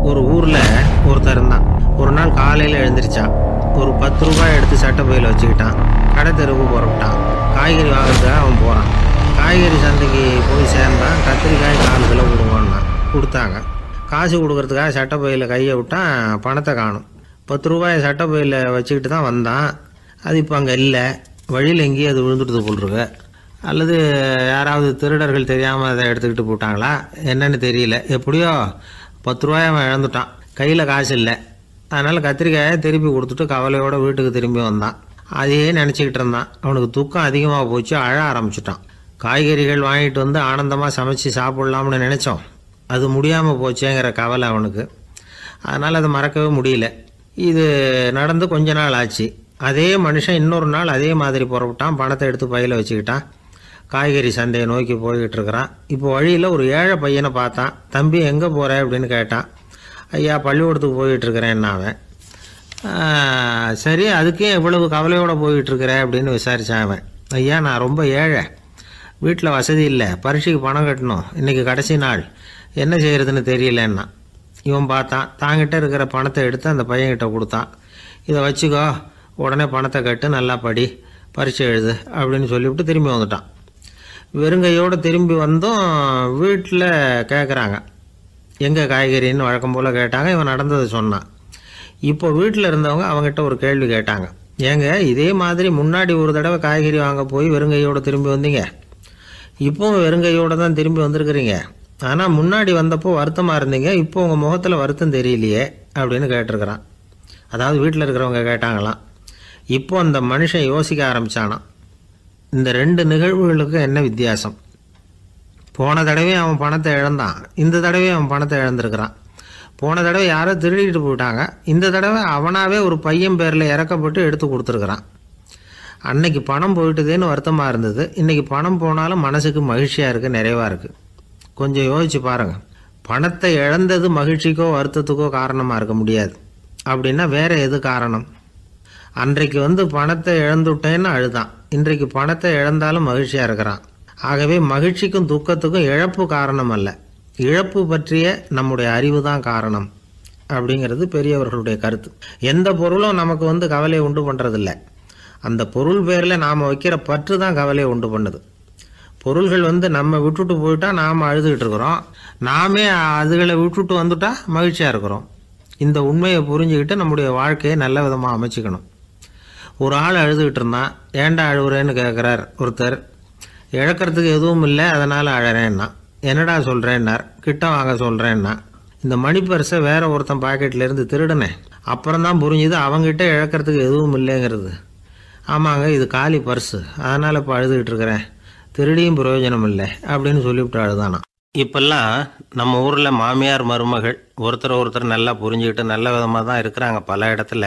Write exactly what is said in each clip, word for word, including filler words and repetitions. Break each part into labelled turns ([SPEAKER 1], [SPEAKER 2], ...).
[SPEAKER 1] ஒரு ஊரில் ஒருத்தர் இருந்தான். ஒரு நாள் காலையில் எழுந்திரிச்சான். ஒரு பத்து ரூபாய் எடுத்து சட்டை பையில் வச்சுக்கிட்டான். கடை தெருவுக்கு புறப்பட்டான். காய்கறி வாங்குறதுக்காக அவன் போகிறான். காய்கறி சந்தைக்கு போய் சேர்ந்தான். கத்திரிக்காய் கால் கிலோ கொடுங்கன்னான். கொடுத்தாங்க. காசு கொடுக்கறதுக்காக சட்டை பையில் கையை விட்டான். பணத்தை காணும். பத்து ரூபாயை சட்டை பையில் வச்சுக்கிட்டு தான் வந்தான். அது இப்போ அங்கே இல்லை. வழியில் எங்கேயும் அது விழுந்துட்டு போல்ருக்கு. அல்லது யாராவது திருடர்கள் தெரியாமல் அதை எடுத்துக்கிட்டு போட்டாங்களா என்னன்னு தெரியல. எப்படியோ பத்து ரூபாய் அவன் இழந்துட்டான். கையில் காசு இல்லை. அதனால் கத்திரிக்காயை திருப்பி கொடுத்துட்டு கவலையோடு வீட்டுக்கு திரும்பி வந்தான். அதையே நினச்சிக்கிட்டு இருந்தான். அவனுக்கு துக்கம் அதிகமாக போச்சு. அழ ஆரம்பிச்சிட்டான். காய்கறிகள் வாங்கிட்டு வந்து ஆனந்தமாக சமைச்சு சாப்பிட்லாம்னு நினச்சோம். அது முடியாமல் போச்சேங்கிற கவலை அவனுக்கு. அதனால் அதை மறக்கவே முடியல. இது நடந்து கொஞ்ச நாள் ஆச்சு. அதே மனுஷன் இன்னொரு நாள் அதே மாதிரி புறப்பட்டான். பணத்தை எடுத்து பையில் வச்சுக்கிட்டான். காய்கறி சந்தையை நோக்கி போய்கிட்டு இருக்கிறான். இப்போ வழியில் ஒரு ஏழை பையனை பார்த்தான். தம்பி எங்கே போகிற அப்படின்னு கேட்டான். ஐயா பள்ளிக்கூடத்துக்கு போயிட்டுருக்கிறேன்னா அவன். சரி அதுக்கே எவ்வளவு கவலையோடு போயிட்டுருக்கிற அப்படின்னு விசாரித்தான் அவன். ஐயா நான் ரொம்ப ஏழை, வீட்டில் வசதி இல்லை, பரீட்சைக்கு பணம் கட்டணும், இன்றைக்கி கடைசி நாள், என்ன செய்கிறதுன்னு தெரியலன்னா. இவன் பார்த்தான். தாங்கிட்ட இருக்கிற பணத்தை எடுத்து அந்த பையன்கிட்ட கொடுத்தான். இதை வச்சுக்கோ, உடனே பணத்தை கட்டு, நல்லா படி, பரீட்சை எழுது அப்படின்னு சொல்லிவிட்டு திரும்பி வந்துட்டான். வெறுங்கையோடு திரும்பி வந்தும் வீட்டில் கேட்குறாங்க எங்கே காய்கறின்னு வழக்கம் போல் கேட்டாங்க. இவன் நடந்ததை சொன்னான். இப்போ வீட்டில் இருந்தவங்க அவங்ககிட்ட ஒரு கேள்வி கேட்டாங்க. ஏங்க இதே மாதிரி முன்னாடி ஒரு தடவை காய்கறி வாங்க போய் வெறுங்கையோடு திரும்பி வந்தீங்க, இப்போவும் வெறுங்கையோடு தான் திரும்பி வந்திருக்கிறீங்க. ஆனால் முன்னாடி வந்தப்போ வருத்தமாக இருந்தீங்க, இப்போ உங்கள் முகத்தில் வருத்தம் தெரியலையே அப்படின்னு கேட்டிருக்கிறான். அதாவது வீட்டில் இருக்கிறவங்க கேட்டாங்களாம். இப்போ அந்த மனுஷன் யோசிக்க ஆரம்பித்தானான். இந்த ரெண்டு நிகழ்வுகளுக்கு என்ன வித்தியாசம்? போன தடவை அவன் பணத்தை இழந்தான், இந்த தடவை அவன் பணத்தை இழந்திருக்கிறான். போன தடவை யாரோ திருடிட்டு போயிட்டாங்க, இந்த தடவை அவனாவே ஒரு பையன் பேரில் இறக்கப்பட்டு எடுத்து கொடுத்துருக்குறான். அன்னைக்கு பணம் போயிட்டுதேன்னு வருத்தமாக இருந்தது, இன்றைக்கி பணம் போனாலும் மனசுக்கு மகிழ்ச்சியாக இருக்குது, நிறைவாக இருக்குது. கொஞ்சம் யோசிச்சு பாருங்கள். பணத்தை இழந்தது மகிழ்ச்சிக்கோ வருத்தத்துக்கோ காரணமாக இருக்க முடியாது. அப்படின்னா வேறு எது காரணம்? அன்றைக்கு வந்து பணத்தை இழந்துட்டேன்னு அழுதான், இன்றைக்கு பணத்தை இழந்தாலும் மகிழ்ச்சியாக இருக்கிறான். ஆகவே மகிழ்ச்சிக்கும் துக்கத்துக்கும் இழப்பு காரணம் அல்ல, இழப்பு பற்றிய நம்முடைய அறிவு தான் காரணம் அப்படிங்கிறது பெரியவர்களுடைய கருத்து. எந்த பொருளும் நமக்கு வந்து கவலையை உண்டு பண்ணுறதில்ல, அந்த பொருள் பேரில் நாம் வைக்கிற பற்று தான் கவலையை உண்டு பண்ணுது. பொருள்கள் வந்து நம்ம விட்டுட்டு போயிட்டா நாம் அழுதுகிட்டு இருக்கிறோம், நாமே அதுகளை விட்டுட்டு வந்துட்டா மகிழ்ச்சியாக இருக்கிறோம். இந்த உண்மையை புரிஞ்சுக்கிட்டு நம்முடைய வாழ்க்கையை நல்ல விதமாக அமைச்சிக்கணும். ஒரு ஆள் அழுதுகிட்டு இருந்தான். ஏண்டா அழுகுறேன்னு கேட்குறார் ஒருத்தர். இழக்கிறதுக்கு எதுவும் இல்லை அதனால் அழறேன்னா. என்னடா சொல்கிறேன்னார். கிட்ட வாங்க சொல்கிறேன்னா. இந்த மணி பர்ஸை வேற ஒருத்தன் பாக்கெட்லேருந்து திருடினேன், அப்புறம் தான் புரிஞ்சுது அவங்ககிட்ட இழக்கிறதுக்கு எதுவும் இல்லைங்கிறது. ஆமாங்க இது காலி பர்ஸு, அதனால் இப்போ அழுதுகிட்டு இருக்கிறேன், திருடியும் பிரயோஜனம் இல்லை அப்படின்னு சொல்லிவிட்டு அழுதானா. இப்பெல்லாம் நம்ம ஊரில் மாமியார் மருமகள் ஒருத்தர் ஒருத்தர் நல்லா புரிஞ்சுக்கிட்டு நல்ல விதமாக தான் இருக்கிறாங்க பல இடத்துல.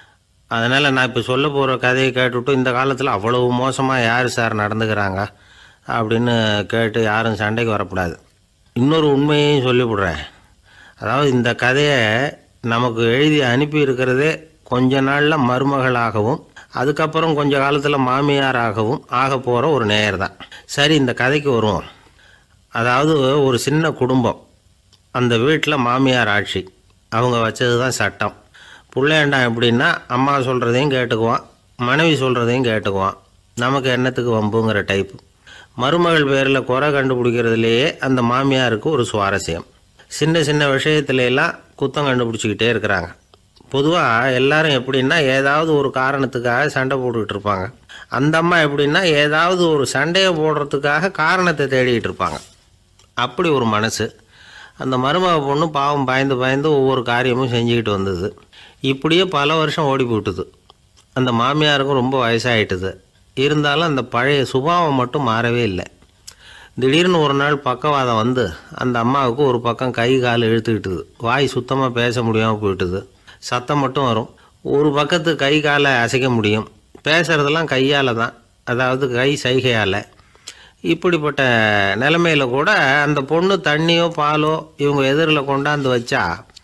[SPEAKER 1] அதனால் நான் இப்போ சொல்ல போகிற கதையை கேட்டுவிட்டு இந்த காலத்தில் அவ்வளவு மோசமாக யார் சார் நடந்துக்கிறாங்க அப்படின்னு கேட்டு யாரும் சண்டைக்கு வரக்கூடாது. இன்னொரு உண்மையையும் சொல்லிவிடுறேன். அதாவது இந்த கதையை நமக்கு எழுதி அனுப்பி இருக்கிறதே கொஞ்ச நாளில் மருமகளாகவும் அதுக்கப்புறம் கொஞ்ச காலத்தில் மாமியாராகவும் ஆக போகிற ஒரு நேயர் தான். சரி இந்த கதைக்கு வருவோம். அதாவது ஒரு சின்ன குடும்பம், அந்த வீட்டில் மாமியார் ஆட்சி, அவங்க வச்சது தான் சட்டம். பிள்ளையாண்டான் எப்படின்னா அம்மா சொல்கிறதையும் கேட்டுக்குவான், மனைவி சொல்கிறதையும் கேட்டுக்குவான், நமக்கு என்னத்துக்கு வம்புங்கிற டைப்பு. மருமகள் பேரில் குறை கண்டுபிடிக்கிறதுலையே அந்த மாமியாருக்கு ஒரு சுவாரஸ்யம். சின்ன சின்ன விஷயத்துலையெல்லாம் குத்தம் கண்டுபிடிச்சிக்கிட்டே இருக்கிறாங்க. பொதுவாக எல்லாரும் எப்படின்னா ஏதாவது ஒரு காரணத்துக்காக சண்டை போட்டுக்கிட்டு இருப்பாங்க. அந்த அம்மா எப்படின்னா ஏதாவது ஒரு சண்டையை போடுறதுக்காக காரணத்தை தேடிக்கிட்டு இருப்பாங்க. அப்படி ஒரு மனசு. அந்த மருமக பொண்ணு பாவம் பயந்து பயந்து ஒவ்வொரு காரியமும் செஞ்சுக்கிட்டு வந்தது. இப்படியே பல வருஷம் ஓடி போட்டுது. அந்த மாமியாருக்கும் ரொம்ப வயசாகிட்டுது. இருந்தாலும் அந்த பழைய சுபாவம் மட்டும் மாறவே இல்லை. திடீர்னு ஒரு நாள் பக்கவாதம் வந்து அந்த அம்மாவுக்கு ஒரு பக்கம் கை கால் இழுத்துக்கிட்டுது. வாய் சுத்தமாக பேச முடியாமல் போயிட்டுது. சத்தம் மட்டும் வரும். ஒரு பக்கத்து கை காலை அசைக்க முடியும், பேசுகிறதெல்லாம் கையால் தான், அதாவது கை சைகையால். இப்படிப்பட்ட நிலைமையில் கூட அந்த பொண்ணு தண்ணியோ பாலோ இவங்க எதிரில் கொண்டாந்து வச்சா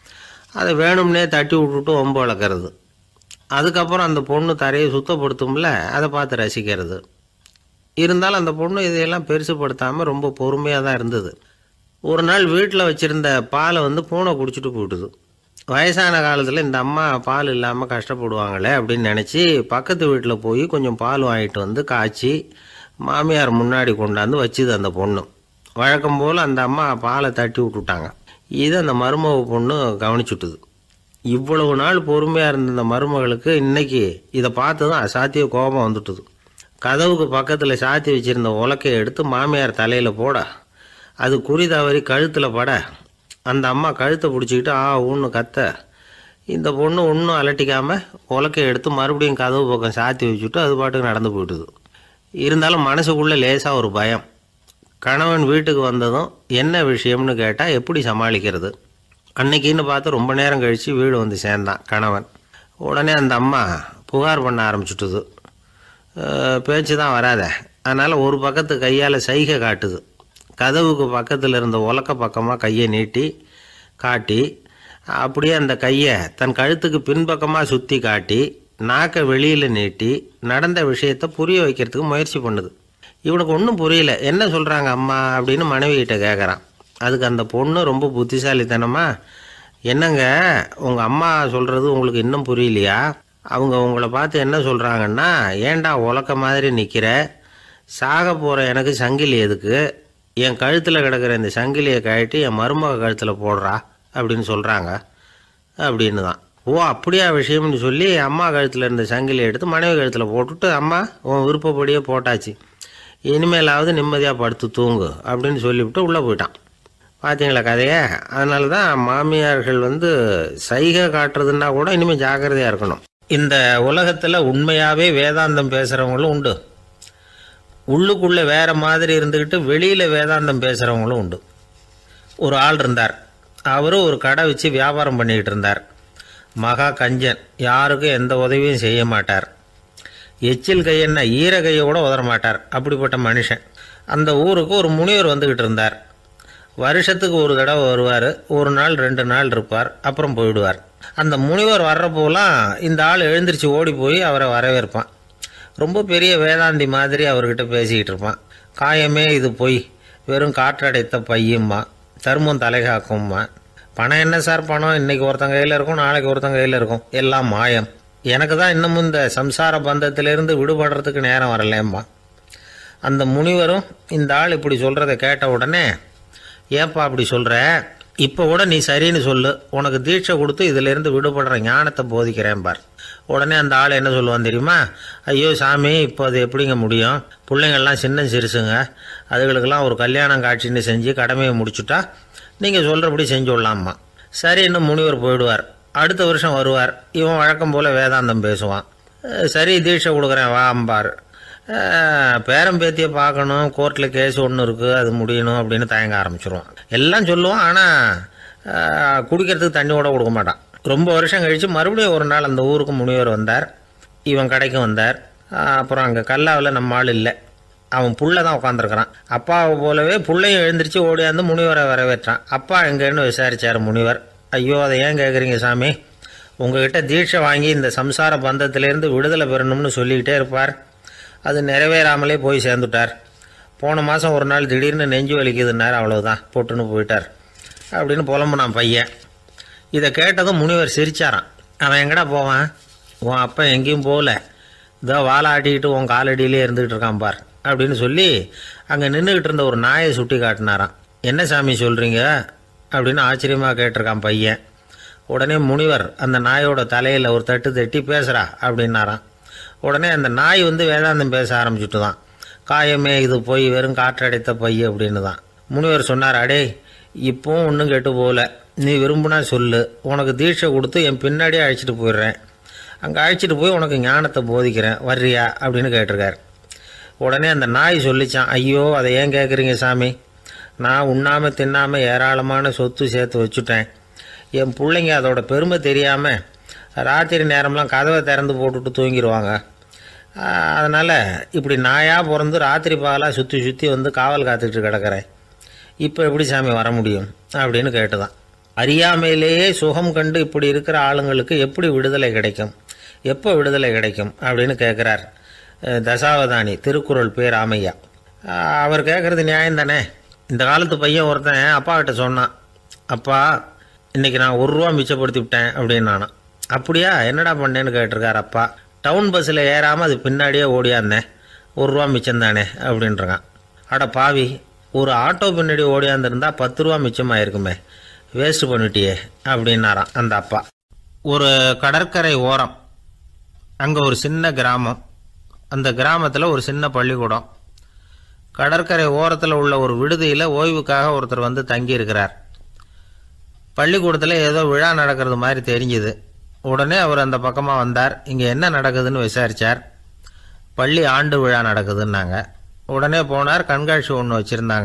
[SPEAKER 1] அதை வேணும்னே தட்டி விட்டுட்டு ஒம்பு வளர்க்குறது. அதுக்கப்புறம் அந்த பொண்ணு தரையை சுத்தப்படுத்தும்ல, அதை பார்த்து ரசிக்கிறது. இருந்தாலும் அந்த பொண்ணு இதையெல்லாம் பெருசுப்படுத்தாமல் ரொம்ப பொறுமையாக தான் இருந்தது. ஒரு நாள் வீட்டில் வச்சுருந்த பாலை வந்து பூனை குடிச்சிட்டு போயிட்டுது. வயசான காலத்தில் இந்த அம்மா பால் இல்லாமல் கஷ்டப்படுவாங்களே அப்படின்னு நினச்சி பக்கத்து வீட்டில் போய் கொஞ்சம் பால் வாங்கிட்டு வந்து காய்ச்சி மாமியார் முன்னாடி கொண்டாந்து வச்சுது அந்த பொண்ணு. வழக்கம் போல் அந்த அம்மா பாலை தட்டி விட்டுட்டாங்க. இது அந்த மருமக பொண்ணு கவனிச்சுட்டுது. இவ்வளவு நாள் பொறுமையாக இருந்த இந்த மருமகளுக்கு இன்னைக்கு இதை பார்த்து தான் அசாத்திய கோபம் வந்துட்டுது. கதவுக்கு பக்கத்தில் சாத்தி வச்சுருந்த உலக்கையை எடுத்து மாமியார் தலையில் போட அது குறி தவறி கழுத்தில் பட அந்த அம்மா கழுத்தை பிடிச்சிக்கிட்டு ஆ ஊன்னு கத்த இந்த பொண்ணு ஒன்றும் அலட்டிக்காமல் உலக்கையை எடுத்து மறுபடியும் கதவு பக்கம் சாத்தி வச்சுட்டு அது பாட்டுக்கு நடந்து போயிட்டுது. இருந்தாலும் மனசுக்குள்ளே லேசாக ஒரு பயம். கணவன் வீட்டுக்கு வந்ததும் என்ன விஷயம்னு கேட்டால் எப்படி சமாளிக்கிறது. அன்னைக்குன்னு பார்த்து ரொம்ப நேரம் கழித்து வீடு வந்து சேர்ந்தான் கணவன். உடனே அந்த அம்மா புகார் பண்ண ஆரம்பிச்சுட்டுது. பேச்சு தான் வராத, அதனால் ஒரு பக்கத்து கையால் சைகை காட்டுது. கதவுக்கு பக்கத்தில் இருந்த உலக்க பக்கமாக கையை நீட்டி காட்டி அப்படியே அந்த கையை தன் கழுத்துக்கு பின்பக்கமாக சுற்றி காட்டி நாக்கை வெளியில் நீட்டி நடந்த விஷயத்தை புரிய வைக்கிறதுக்கு முயற்சி பண்ணுது. இவனுக்கு ஒன்றும் புரியல. என்ன சொல்கிறாங்க அம்மா அப்படின்னு மனைவிகிட்ட கேட்குறான். அதுக்கு அந்த பொண்ணு ரொம்ப புத்திசாலித்தனமாக, என்னங்க உங்கள் அம்மா சொல்கிறது உங்களுக்கு இன்னும் புரியலையா? அவங்க உங்களை பார்த்து என்ன சொல்கிறாங்கன்னா, ஏண்டா உலக்க மாதிரி நிற்கிற, சாக போகிற எனக்கு சங்கிலி எதுக்கு, என் கழுத்தில் கிடக்கிற இந்த சங்கிலியை கழட்டி என் மருமக கழுத்தில் போடுறா அப்படின்னு சொல்கிறாங்க அப்படின்னு தான். ஓ அப்படியா விஷயம்னு சொல்லி அம்மா கழுத்தில் இருந்த சங்கிலியை எடுத்து மனைவி கழுத்தில் போட்டுட்டு, அம்மா உன் விருப்பப்படியே போட்டாச்சு, இனிமேலாவது நிம்மதியாக படுத்து தூங்கு அப்படின்னு சொல்லிவிட்டு உள்ளே போயிட்டான். பார்த்தீங்களா கதையை? அதனால தான் மாமியார்கள் வந்து சைகை காட்டுறதுன்னா கூட இனிமேல் ஜாக்கிரதையாக இருக்கணும். இந்த உலகத்தில் உண்மையாகவே வேதாந்தம் பேசுகிறவங்களும் உண்டு, உள்ளுக்குள்ளே வேறு மாதிரி இருந்துக்கிட்டு வெளியில் வேதாந்தம் பேசுகிறவங்களும் உண்டு. ஒரு ஆள் இருந்தார். அவரும் ஒரு கடை வச்சு வியாபாரம் பண்ணிக்கிட்டு இருந்தார். மகா கஞ்சன், யாருக்கும் எந்த உதவியும் செய்ய மாட்டார். எச்சில் கையென்ன ஈர கையை கூட உதற மாட்டார். அப்படிப்பட்ட மனுஷன். அந்த ஊருக்கு ஒரு முனிவர் வந்துக்கிட்டு இருந்தார். வருஷத்துக்கு ஒரு தடவை வருவார். ஒரு நாள் ரெண்டு நாள் இருப்பார், அப்புறம் போயிடுவார். அந்த முனிவர் வர்றப்போலாம் இந்த ஆள் எழுந்திரிச்சு ஓடி போய் அவரை வரவேற்பான். ரொம்ப பெரிய வேதாந்தி மாதிரி அவர்கிட்ட பேசிக்கிட்டு இருப்பான். காயமே இது பொய், வெறும் காற்றடைத்த பையும்மா, தர்மம் தலைகாக்கும்மா, பணம் என்ன சார் பணம், இன்னைக்கு ஒருத்தன் கையில் இருக்கும், நாளைக்கு ஒருத்தன் கையில் இருக்கும், எல்லாம் மாயம், எனக்கு தான் இன்னமும் இந்த சம்சார பந்தத்திலிருந்து விடுபடுறதுக்கு நேரம் வரலேம்மா. அந்த முனிவரும் இந்த ஆள் இப்படி சொல்கிறத கேட்ட உடனே, ஏப்பா அப்படி சொல்கிற, இப்போ கூட நீ சரின்னு சொல்லு, உனக்கு தீட்சை கொடுத்து இதிலேருந்து விடுபடுற ஞானத்தை போதிக்கிறேன் பார். உடனே அந்த ஆள் என்ன சொல்லுவான் தெரியுமா? ஐயோ சாமி, இப்போ அது எப்படிங்க முடியும், பிள்ளைங்கள்லாம் சின்ன சிறுசுங்க, அதுகளுக்கெல்லாம் ஒரு கல்யாணம் காட்சின்னு செஞ்சு கடமையை முடிச்சுட்டா நீங்கள் சொல்கிறபடி செஞ்சு விடலாம்மா. சரி, இன்னும் முனிவர் போயிடுவார். அடுத்த வருஷம் வருவார். இவன் வழக்கம் போல் வேதாந்தம் பேசுவான். சரி தீட்சை கொடுக்குறேன் வா அம்பார். பேரம்பேத்தியை பார்க்கணும், கோர்ட்டில் கேஸ் ஒன்று இருக்குது, அது முடியணும் அப்படின்னு தயங்க ஆரம்பிச்சிருவான். எல்லாம் சொல்லுவான், ஆனால் குடிக்கிறதுக்கு தண்ணி கூட கொடுக்க மாட்டான். ரொம்ப வருஷம் கழித்து மறுபடியும் ஒரு நாள் அந்த ஊருக்கு முனிவர் வந்தார். இவன் கடைக்கு வந்தார். அப்புறம் அங்கே கல்லாவில் நம்ம ஆள் இல்லை, அவன் புள்ள தான் உட்காந்துருக்கிறான். அப்பாவை போலவே புள்ளையும் எழுந்திரிச்சு ஓடியாந்து முனிவரை வரவேற்றான். அப்பா எங்கேன்னு விசாரித்தார் முனிவர். ஐயோ அதை ஏன் கேட்குறீங்க சாமி, உங்ககிட்ட தீட்சை வாங்கி இந்த சம்சார பந்தத்திலேருந்து விடுதலை பெறணும்னு சொல்லிக்கிட்டே இருப்பார், அது நிறைவேறாமலே போய் சேர்ந்துட்டார். போன மாதம் ஒரு நாள் திடீர்னு நெஞ்சு வலிக்குதுன்னார், அவ்வளவுதான் போட்டுன்னு போயிட்டார் அப்படின்னு புலம்புனான் பையன். இதை கேட்டதும் முனிவர் சிரிச்சாரான். அவன் எங்கடா போவான், உன் அப்பா எங்கேயும் போகல, இதோ வாழை ஆட்டிக்கிட்டு உன் காலடியிலே இருந்துக்கிட்டு இருக்கான் பார் அப்படின்னு சொல்லி அங்கே நின்றுக்கிட்டு இருந்த ஒரு நாயை சுட்டி காட்டினாரான். என்ன சாமி சொல்கிறீங்க அப்படின்னு ஆச்சரியமாக கேட்டிருக்கான் பையன். உடனே முனிவர் அந்த நாயோட தலையில் ஒரு தட்டு தட்டி பேசுகிறா அப்படின்னாரான். உடனே அந்த நாய் வந்து வேதாந்தம் பேச ஆரம்பிச்சுட்டு தான், காயமே இது போய் வெறும் காற்றடைத்த பை அப்படின்னு தான். முனிவர் சொன்னார், அடே இப்போவும் ஒன்றும் கெட்டு போகல, நீ விரும்புனா சொல்லு, உனக்கு தீட்சை கொடுத்து என் பின்னாடியே அழைச்சிட்டு போயிடுறேன், அங்கே அழைச்சிட்டு போய் உனக்கு ஞானத்தை போதிக்கிறேன், வர்றியா அப்படின்னு கேட்டிருக்கார். உடனே அந்த நாய் சொல்லிச்சான், ஐயோ அதை ஏன் கேட்குறீங்க சாமி, நான் உண்ணாமல் தின்னாமல் ஏராளமான சொத்து சேர்த்து வச்சுட்டேன், என் பிள்ளைங்க அதோட பெருமை தெரியாமல் ராத்திரி நேரம்லாம் கதவை திறந்து போட்டுட்டு தூங்கிடுவாங்க, அதனால் இப்படி நாயாக பிறந்து ராத்திரி பகலாக சுற்றி சுற்றி வந்து காவல் காத்துக்கிட்டு கிடக்கிறேன், இப்போ எப்படி சாமி வர முடியும் அப்படின்னு கேட்டுதான். அறியாமையிலேயே சுகம் கண்டு இப்படி இருக்கிற ஆளுங்களுக்கு எப்படி விடுதலை கிடைக்கும், எப்போ விடுதலை கிடைக்கும் அப்படின்னு கேட்குறார் தசாவதானி, திருக்குறள் பேர் ராமையா. அவர் கேட்குறது நியாயம் தானே. இந்த காலத்து பையன் ஒருத்தன் அப்பா கிட்ட சொன்னான், அப்பா இன்றைக்கி நான் ஒரு ரூபா மிச்சப்படுத்தி விட்டேன் அப்படின்னு நானும். அப்படியா, என்னடா பண்ணேன்னு கேட்டிருக்கார் அப்பா. டவுன் பஸ்ஸில் ஏறாமல் அது பின்னாடியே ஓடியாந்தேன், ஒரு ரூபா மிச்சம்தானே அப்படின்றான். அட பாவி, ஒரு ஆட்டோ பின்னாடி ஓடியாந்துருந்தா பத்து ரூபா மிச்சமாயிருக்குமே, வேஸ்ட் பண்ணிட்டியே அப்படின்னாராம் அந்த அப்பா. ஒரு கடற்கரை ஓரம், அங்கே ஒரு சின்ன கிராமம். அந்த கிராமத்தில் ஒரு சின்ன பள்ளிக்கூடம். கடற்கரை ஓரத்தில் உள்ள ஒரு விடுதியில் ஓய்வுக்காக ஒருத்தர் வந்து தங்கியிருக்கிறார். பள்ளிக்கூடத்தில் ஏதோ விழா நடக்கிறது மாதிரி தெரிஞ்சுது. உடனே அவர் அந்த பக்கமாக வந்தார். இங்கே என்ன நடக்குதுன்னு விசாரித்தார். பள்ளி ஆண்டு விழா நடக்குதுன்னாங்க. உடனே போனார். கண்காட்சி ஒன்று வச்சுருந்தாங்க.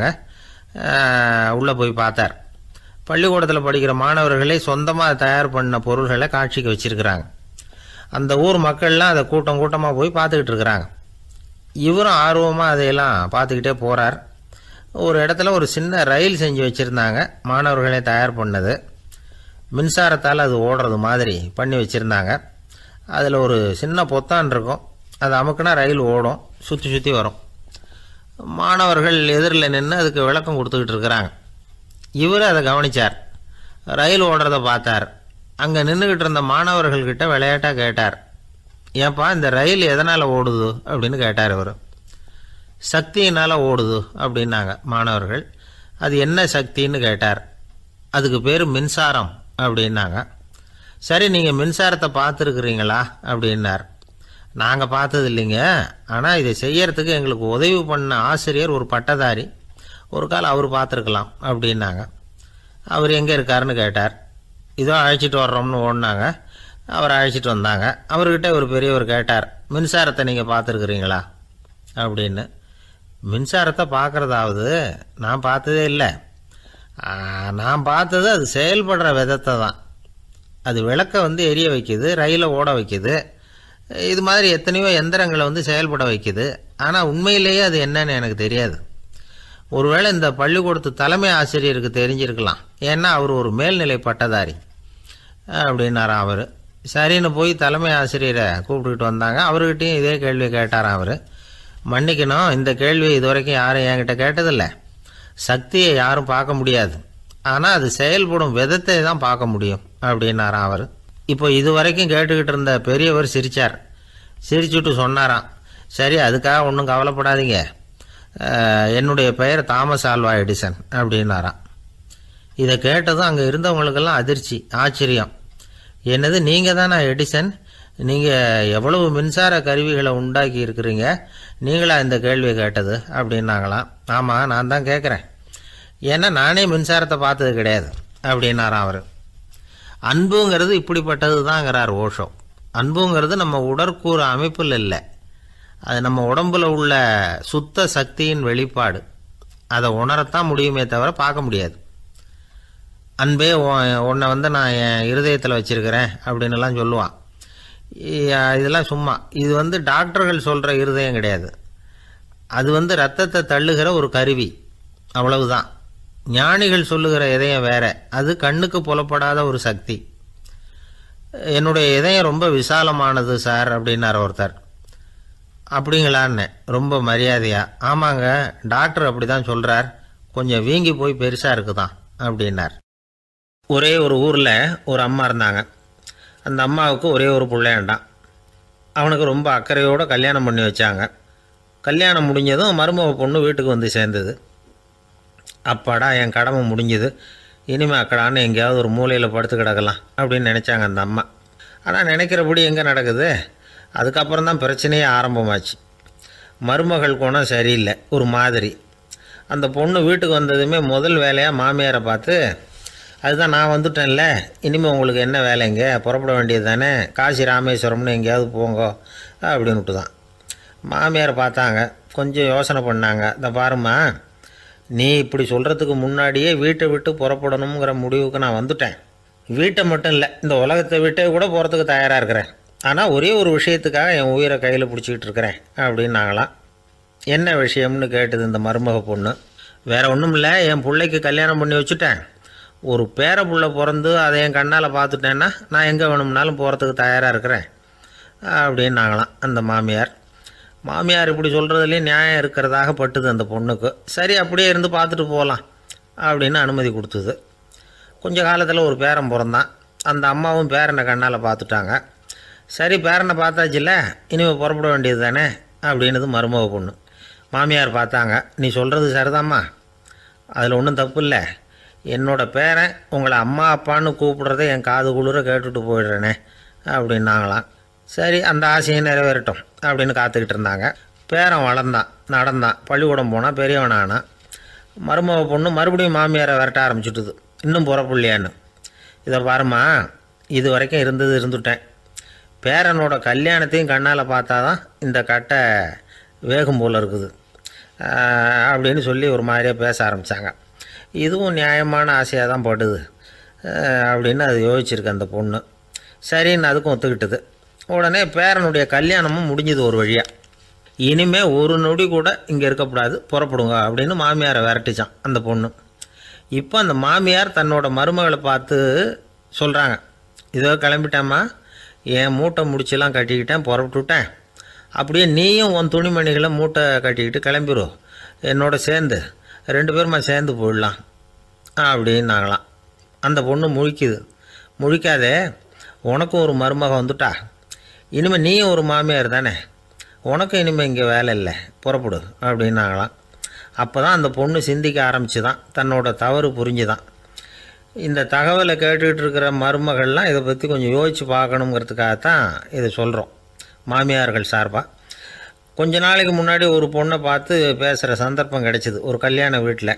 [SPEAKER 1] உள்ளே போய் பார்த்தார். பள்ளிக்கூடத்தில் படிக்கிற மாணவர்களே சொந்தமாக தயார் பண்ண பொருள்களை காட்சிக்கு வச்சுருக்கிறாங்க. அந்த ஊர் மக்கள்லாம் அதை கூட்டம் கூட்டமாக போய் பார்த்துக்கிட்டு இருக்கிறாங்க. இவரும் ஆர்வமாக அதையெல்லாம் பார்த்துக்கிட்டே போகிறார். ஒரு இடத்துல ஒரு சின்ன ரயில் செஞ்சு வச்சுருந்தாங்க, மாணவர்களே தயார் பண்ணது. மின்சாரத்தால் அது ஓடுறது மாதிரி பண்ணி வச்சுருந்தாங்க. அதில் ஒரு சின்ன பொத்தான் இருக்கும், அது அமுக்குனா ரயில் ஓடும், சுற்றி சுற்றி வரும். மாணவர்கள் எதிரில் நின்று அதுக்கு விளக்கம் கொடுத்துக்கிட்டு இருக்கிறாங்க. இவர் அதை கவனித்தார். ரயில் ஓடுறத பார்த்தார். அங்கே நின்றுக்கிட்டு இருந்த மாணவர்கள்கிட்ட விளையாட்டாக கேட்டார், ஏன்பா இந்த ரயில் எதனால் ஓடுது அப்படின்னு கேட்டார் இவர். சக்தியினால் ஓடுது அப்படின்னாங்க மாணவர்கள். அது என்ன சக்தின்னு கேட்டார். அதுக்கு பேர் மின்சாரம் அப்படின்னாங்க. சரி, நீங்கள் மின்சாரத்தை பார்த்துருக்குறீங்களா அப்படின்னார். நாங்கள் பார்த்தது இல்லைங்க, ஆனால் இதை செய்யறதுக்கு எங்களுக்கு உதவி பண்ண ஆசிரியர் ஒரு பட்டதாரி, ஒரு கால் அவர் பார்த்துருக்கலாம் அப்படின்னாங்க. அவர் எங்கே இருக்காருன்னு கேட்டார். இதோ அழைச்சிட்டு வர்றோம்னு ஓடினாங்க. அவர் அழைச்சிட்டு வந்தாங்க. அவர்கிட்ட ஒரு பெரியவர் கேட்டார், மின்சாரத்தை நீங்கள் பார்த்துருக்குறீங்களா அப்படின்னு. மின்சாரத்தை பார்க்குறதாவது நான் பார்த்ததே இல்லை. நான் பார்த்தது அது செயல்படுற விதத்தை தான். அது விளக்க வந்து எரிய வைக்குது, ரயிலை ஓட வைக்குது, இது மாதிரி எத்தனையோ எந்திரங்களை வந்து செயல்பட வைக்குது. ஆனால் உண்மையிலேயே அது என்னன்னு எனக்கு தெரியாது. ஒருவேளை இந்த பள்ளிக்கூடத்து தலைமை ஆசிரியருக்கு தெரிஞ்சிருக்கலாம், ஏன்னா அவர் ஒரு மேல்நிலை பட்டதாரி அப்படின்னாராம் அவர். சரின்னு போய் தலைமை ஆசிரியரை கூப்பிட்டுக்கிட்டு வந்தாங்க. அவர்கிட்டையும் இதே கேள்வி கேட்டாராம் அவர். மன்னிக்கணும், இந்த கேள்வி இது வரைக்கும் யாரும் என்கிட்ட கேட்டதில்லை. சக்தியை யாரும் பார்க்க முடியாது, ஆனால் அது செயல்படும் விதத்தை தான் பார்க்க முடியும் அப்படின்னாராம் அவர். இப்போ இது வரைக்கும் கேட்டுக்கிட்டு இருந்த பெரியவர் சிரித்தார். சிரிச்சுட்டு சொன்னாராம், சரி அதுக்காக ஒன்றும் கவலைப்படாதீங்க, என்னுடைய பெயர் தாமஸ் ஆல்வா எடிசன் அப்படின்னாராம். இதை கேட்டதும் அங்கே இருந்தவங்களுக்கெல்லாம் அதிர்ச்சி, ஆச்சரியம். என்னது, நீங்கள் தானே எடிசன்? நீங்கள் எவ்வளவு மின்சார கருவிகளை உண்டாக்கி இருக்கிறீங்க, நீங்களா இந்த கேள்வியை கேட்டது அப்படின்னாங்களாம். ஆமாம், நான் தான் கேட்குறேன், ஏன்னா நானே மின்சாரத்தை பார்த்தது கிடையாது அப்படின்னாராம் அவர். அன்புங்கிறது இப்படிப்பட்டது தாங்கிறார் ஓஷோ. அன்புங்கிறது நம்ம உடற்கூறு அமைப்பில் இல்லை, அது நம்ம உடம்பில் உள்ள சுத்த சக்தியின் வெளிப்பாடு. அதை உணரத்தான் முடியுமே தவிர பார்க்க முடியாது. அன்பே உன்னை வந்து நான் என் இருதயத்தில் வச்சுருக்கிறேன் அப்படின்னுலாம் சொல்லுவான். இதெல்லாம் சும்மா. இது வந்து டாக்டர்கள் சொல்கிற இருதயம் கிடையாது, அது வந்து ரத்தத்தை தள்ளுகிற ஒரு கருவி, அவ்வளவுதான். ஞானிகள் சொல்லுகிற இதயம் வேற, அது கண்ணுக்கு புலப்படாத ஒரு சக்தி. என்னுடைய இதயம் ரொம்ப விசாலமானது சார் அப்படின்னார் ஒருத்தர். அப்படிங்களான்னு ரொம்ப மரியாதையா, ஆமாங்க டாக்டர் அப்படி தான் சொல்கிறார், கொஞ்சம் வீங்கி போய் பெருசாக இருக்குதான் அப்படின்னார். ஒரே ஒரு ஊரில் ஒரு அம்மா இருந்தாங்க. அந்த அம்மாவுக்கு ஒரே ஒரு பிள்ளையாண்டான். அவனுக்கு ரொம்ப அக்கறையோடு கல்யாணம் பண்ணி வச்சாங்க. கல்யாணம் முடிஞ்சதும் மருமக பொண்ணு வீட்டுக்கு வந்து சேர்ந்தது. அப்பாடா என் கடமை முடிஞ்சுது, இனிமேல் அக்கடான்னு எங்கேயாவது ஒரு மூலையில் படுத்து கிடக்கலாம் அப்படின்னு நினச்சாங்க அந்த அம்மா. ஆனால் நினைக்கிறபடி எங்கே நடக்குது? அதுக்கப்புறம் தான் பிரச்சனையே ஆரம்பமாச்சு. மருமகள் குணம் சரியில்லை, ஒரு மாதிரி. அந்த பொண்ணு வீட்டுக்கு வந்ததுமே முதல் வேலையாக மாமியாரை பார்த்து, அதுதான் நான் வந்துட்டேன்ல, இனிமேல் உங்களுக்கு என்ன வேலைங்க, புறப்பட வேண்டியது தானே, காசி ராமேஸ்வரம்னு எங்கேயாவது போங்கோ அப்படின்னுட்டு தான். மாமியார் பார்த்தாங்க, கொஞ்சம் யோசனை பண்ணாங்க. இந்த பாருமா, நீ இப்படி சொல்கிறதுக்கு முன்னாடியே வீட்டை விட்டு புறப்படணுங்கிற முடிவுக்கு நான் வந்துட்டேன். வீட்டை மட்டும் இல்லை, இந்த உலகத்தை விட்டே கூட போகிறதுக்கு தயாராக இருக்கிறேன். ஆனால் ஒரே ஒரு விஷயத்துக்காக என் உயிரை கையில் பிடிச்சிக்கிட்டு இருக்கிறேன் அப்படின்னாங்களாம். என்ன விஷயம்னு கேட்டது இந்த மருமக பொண்ணு. வேறு ஒன்றும் இல்லை, என் பிள்ளைக்கு கல்யாணம் பண்ணி வச்சுட்டேன், ஒரு பேர புள்ள பிறந்து அதை என் கண்ணால் பார்த்துட்டேன்னா நான் எங்கே வேணும்னாலும் போகிறதுக்கு தயாராக இருக்கிறேன் அப்படின்னாங்களாம் அந்த மாமியார். மாமியார் இப்படி சொல்கிறதுலேயும் நியாயம் இருக்கிறதாக பட்டுது அந்த பொண்ணுக்கு. சரி அப்படியே இருந்து பார்த்துட்டு போகலாம் அப்படின்னு அனுமதி கொடுத்தது. கொஞ்ச காலத்தில் ஒரு பேரன் பிறந்தான். அந்த அம்மாவும் பேரனை கண்ணால் பார்த்துட்டாங்க. சரி, பேரனை பார்த்தாச்சுல்ல, இனிமேல் புறப்பட வேண்டியது தானே அப்படின்னது மருமக பொண்ணு. மாமியார் பார்த்தாங்க. நீ சொல்கிறது சரிதாம்மா, அதில் ஒன்றும் தப்பு இல்லை. என்னோடய பேரன் உங்களை அம்மா அப்பான்னு கூப்பிடுறத என் காது குளிர கேட்டுட்டு போயிடுறேனே அப்படின்னாங்களாம். சரி, அந்த ஆசையை நிறைவேறட்டும் அப்படின்னு காத்துக்கிட்டு இருந்தாங்க. பேரன் வளர்ந்தான், நடந்தான், பள்ளிக்கூடம் போனால் பெரியவனானா. மருமக பொண்ணு மறுபடியும் மாமியாரை விரட்ட ஆரம்பிச்சுட்டுது. இன்னும் புறப்புள்ளையான்னு. இதை பாருமா, இது வரைக்கும் இருந்தது இருந்துட்டேன். பேரனோட கல்யாணத்தையும் கண்ணால் பார்த்தா தான் இந்த கட்டை வேகும் போல் இருக்குது அப்படின்னு சொல்லி ஒரு மாதிரியாக பேச ஆரம்பித்தாங்க. இதுவும் நியாயமான ஆசையாக தான் படுது அப்படின்னு அது யோசிச்சிருக்கு அந்த பொண்ணு. சரின்னு அதுக்கும் ஒத்துக்கிட்டது. உடனே பேரனுடைய கல்யாணமும் முடிஞ்சது ஒரு வழியாக. இனிமேல் ஒரு நொடி கூட இங்கே இருக்கக்கூடாது, புறப்படுங்க அப்படின்னு மாமியாரை விரட்டிச்சான் அந்த பொண்ணு. இப்போ அந்த மாமியார் தன்னோட மருமகளை பார்த்து சொல்கிறாங்க, இதோ கிளம்பிட்டேம்மா, என் மூட்டை முடிச்செல்லாம் கட்டிக்கிட்டேன், புறப்பட்டுவிட்டேன். அப்படியே நீயும் உன் துணிமணிகளை மூட்டை கட்டிக்கிட்டு கிளம்பிடும், என்னோட சேர்ந்து ரெண்டு பேருமா சேர்ந்து போயிடலாம் அப்படின்னாங்களாம். அந்த பொண்ணு முழிக்குது. முழிக்காதே, உனக்கும் ஒரு மருமக வந்துட்டா, இனிமேல் நீயும் ஒரு மாமியார் தானே, உனக்கும் இனிமேல் இங்கே வேலை இல்லை, புறப்படு அப்படின்னாங்களாம். அப்போ தான் அந்த பொண்ணு சிந்திக்க ஆரம்பிச்சு தான், தன்னோட தவறு புரிஞ்சுதான். இந்த தகவலை கேட்டுக்கிட்டு இருக்கிற மருமகள்லாம் இதை பற்றி கொஞ்சம் யோசித்து பார்க்கணுங்கிறதுக்காகத்தான் இதை சொல்கிறோம் மாமியார்கள் சார்பாக. கொஞ்ச நாளைக்கு முன்னாடி ஒரு பொண்ணை பார்த்து பேசுகிற சந்தர்ப்பம் கிடைச்சிது ஒரு கல்யாண வீட்டில்.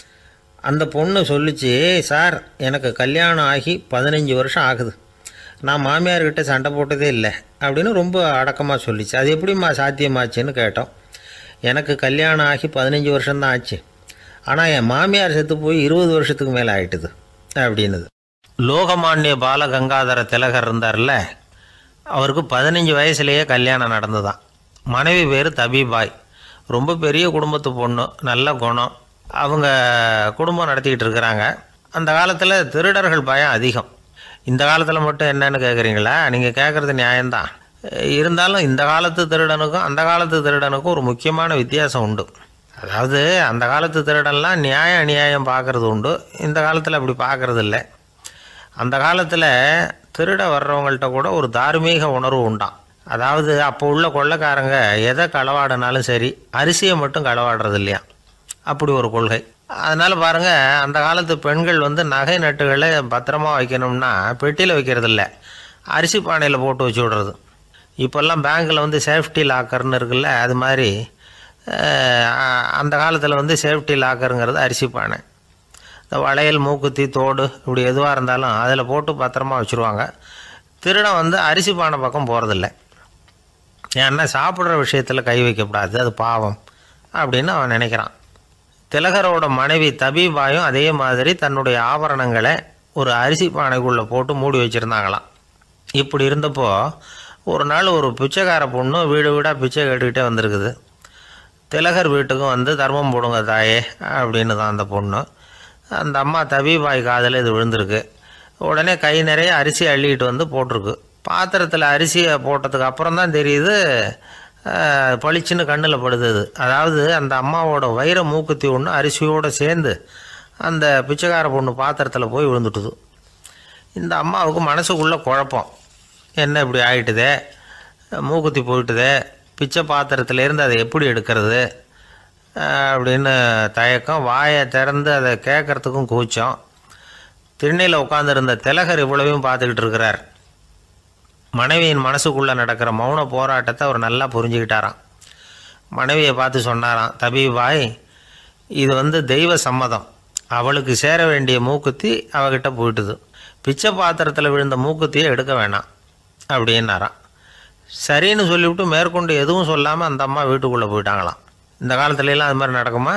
[SPEAKER 1] அந்த பொண்ணு சொல்லிச்சு, சார் எனக்கு கல்யாணம் ஆகி பதினஞ்சு வருஷம் ஆகுது, நான் மாமியார்கிட்ட சண்டை போட்டதே இல்லை அப்படின்னு ரொம்ப அடக்கமாக சொல்லிச்சு. அது எப்படிம்மா சாத்தியமாச்சுன்னு கேட்டோம். எனக்கு கல்யாணம் ஆகி பதினஞ்சு வருஷம்தான் ஆச்சு, ஆனால் என் மாமியார் செத்து போய் இருபது வருஷத்துக்கு மேலே ஆயிட்டுது அப்படின்னுது. லோகமானிய பாலகங்காதர திலகர் இருந்தார்ல, அவருக்கு பதினஞ்சு வயசுலேயே கல்யாணம் நடந்துதான். மனைவி பேர் தபிபாய். ரொம்ப பெரிய குடும்பத்து பொண்ணு, நல்ல குணம். அவங்க குடும்பம் நடத்திக்கிட்டு இருக்கிறாங்க. அந்த காலத்தில் திருடர்கள் பயம் அதிகம். இந்த காலத்தில் மட்டும் என்னன்னு கேட்குறீங்களா? நீங்கள் கேட்குறது நியாயம்தான். இருந்தாலும் இந்த காலத்து திருடனுக்கும் அந்த காலத்து திருடனுக்கும் ஒரு முக்கியமான வித்தியாசம் உண்டு. அதாவது அந்த காலத்து திருடன்லாம் நியாயம் அநியாயம் பார்க்குறது உண்டு, இந்த காலத்தில் அப்படி பார்க்குறது இல்லை. அந்த காலத்தில் திருட வர்றவங்கள்ட்ட கூட ஒரு தார்மீக உணர்வு உண்டாம். அதாவது அப்போ உள்ள கொள்ளைக்காரங்க எதை களவாடினாலும் சரி, அரிசியை மட்டும் களவாடுறது இல்லையா, அப்படி ஒரு கொள்கை. அதனால் பாருங்கள், அந்த காலத்து பெண்கள் வந்து நகை நட்டுகளை பத்திரமா வைக்கணும்னா பெட்டியில் வைக்கிறதில்ல, அரிசி பானையில் போட்டு வச்சு விடுறது. இப்போல்லாம் பேங்க்கில் வந்து சேஃப்டி லாக்கர்னு இருக்குல்ல, அது மாதிரி அந்த காலத்தில் வந்து சேஃப்டி லாக்கருங்கிறது அரிசி பானை. இந்த வளையல், மூக்குத்தி, தோடு இப்படி எதுவாக இருந்தாலும் அதில் போட்டு பத்திரமா வச்சுருவாங்க. திருடன் வந்து அரிசி பானை பக்கம் போகிறதில்ல. ஏன்னா சாப்பிட்ற விஷயத்தில் கை வைக்கக்கூடாது, அது பாவம் அப்படின்னு அவன் நினைக்கிறான். திலகரோட மனைவி தபிபாயும் அதே மாதிரி தன்னுடைய ஆபரணங்களை ஒரு அரிசி பானைக்குள்ளே போட்டு மூடி வச்சுருந்தாங்களாம். இப்படி இருந்தப்போ ஒரு நாள் ஒரு பிச்சைக்கார பொண்ணு வீடு வீடாக பிச்சை கேட்டுக்கிட்டே வந்திருக்குது. திலகர் வீட்டுக்கும் வந்து தர்மம் போடுங்க தாயே அப்படின்னு தான் அந்த பொண்ணு. அந்த அம்மா தபிபாய் காதில் இது விழுந்திருக்கு. உடனே கை நிறைய அரிசி அள்ளிக்கிட்டு வந்து போட்டிருக்கு. பாத்திரத்தில் அரிசியை போட்டதுக்கு அப்புறம் தான் தெரியுது பளிச்சுன்னு கண்ணில் படுது. அதாவது அந்த அம்மாவோட வைர மூக்குத்தி ஒன்று அரிசியோடு சேர்ந்து அந்த பிச்சைக்கார பொண்ணு பாத்திரத்தில் போய் விழுந்துட்டுது. இந்த அம்மாவுக்கு மனசுக்குள்ளே குழப்பம், என்ன இப்படி ஆகிட்டுதே, மூக்குத்தி போயிட்டுதே, பிச்சை பாத்திரத்துலேருந்து அதை எப்படி எடுக்கிறது அப்படின்னு தயக்கம். வாயை திறந்து அதை கேட்குறதுக்கும் கூச்சம். திண்ணையில் உட்காந்துருந்த திலகர் இவ்வளவையும் பார்த்துக்கிட்டு இருக்கிறார். மனைவியின் மனசுக்குள்ளே நடக்கிற மௌன போராட்டத்தை அவர் நல்லா புரிஞ்சுக்கிட்டாராம். மனைவியை பார்த்து சொன்னாராம், தபிபாய், இது வந்து தெய்வ சம்மதம், அவளுக்கு சேர வேண்டிய மூக்குத்தி அவகிட்ட போயிட்டுது, பிச்சை பாத்திரத்தில் விழுந்த மூக்குத்தியை எடுக்க வேணாம் அப்படின்னாராம். சரின்னு சொல்லிவிட்டு மேற்கொண்டு எதுவும் சொல்லாமல் அந்த அம்மா வீட்டுக்குள்ளே போயிட்டாங்களாம். இந்த காலத்துலலாம் அது மாதிரி நடக்குமா?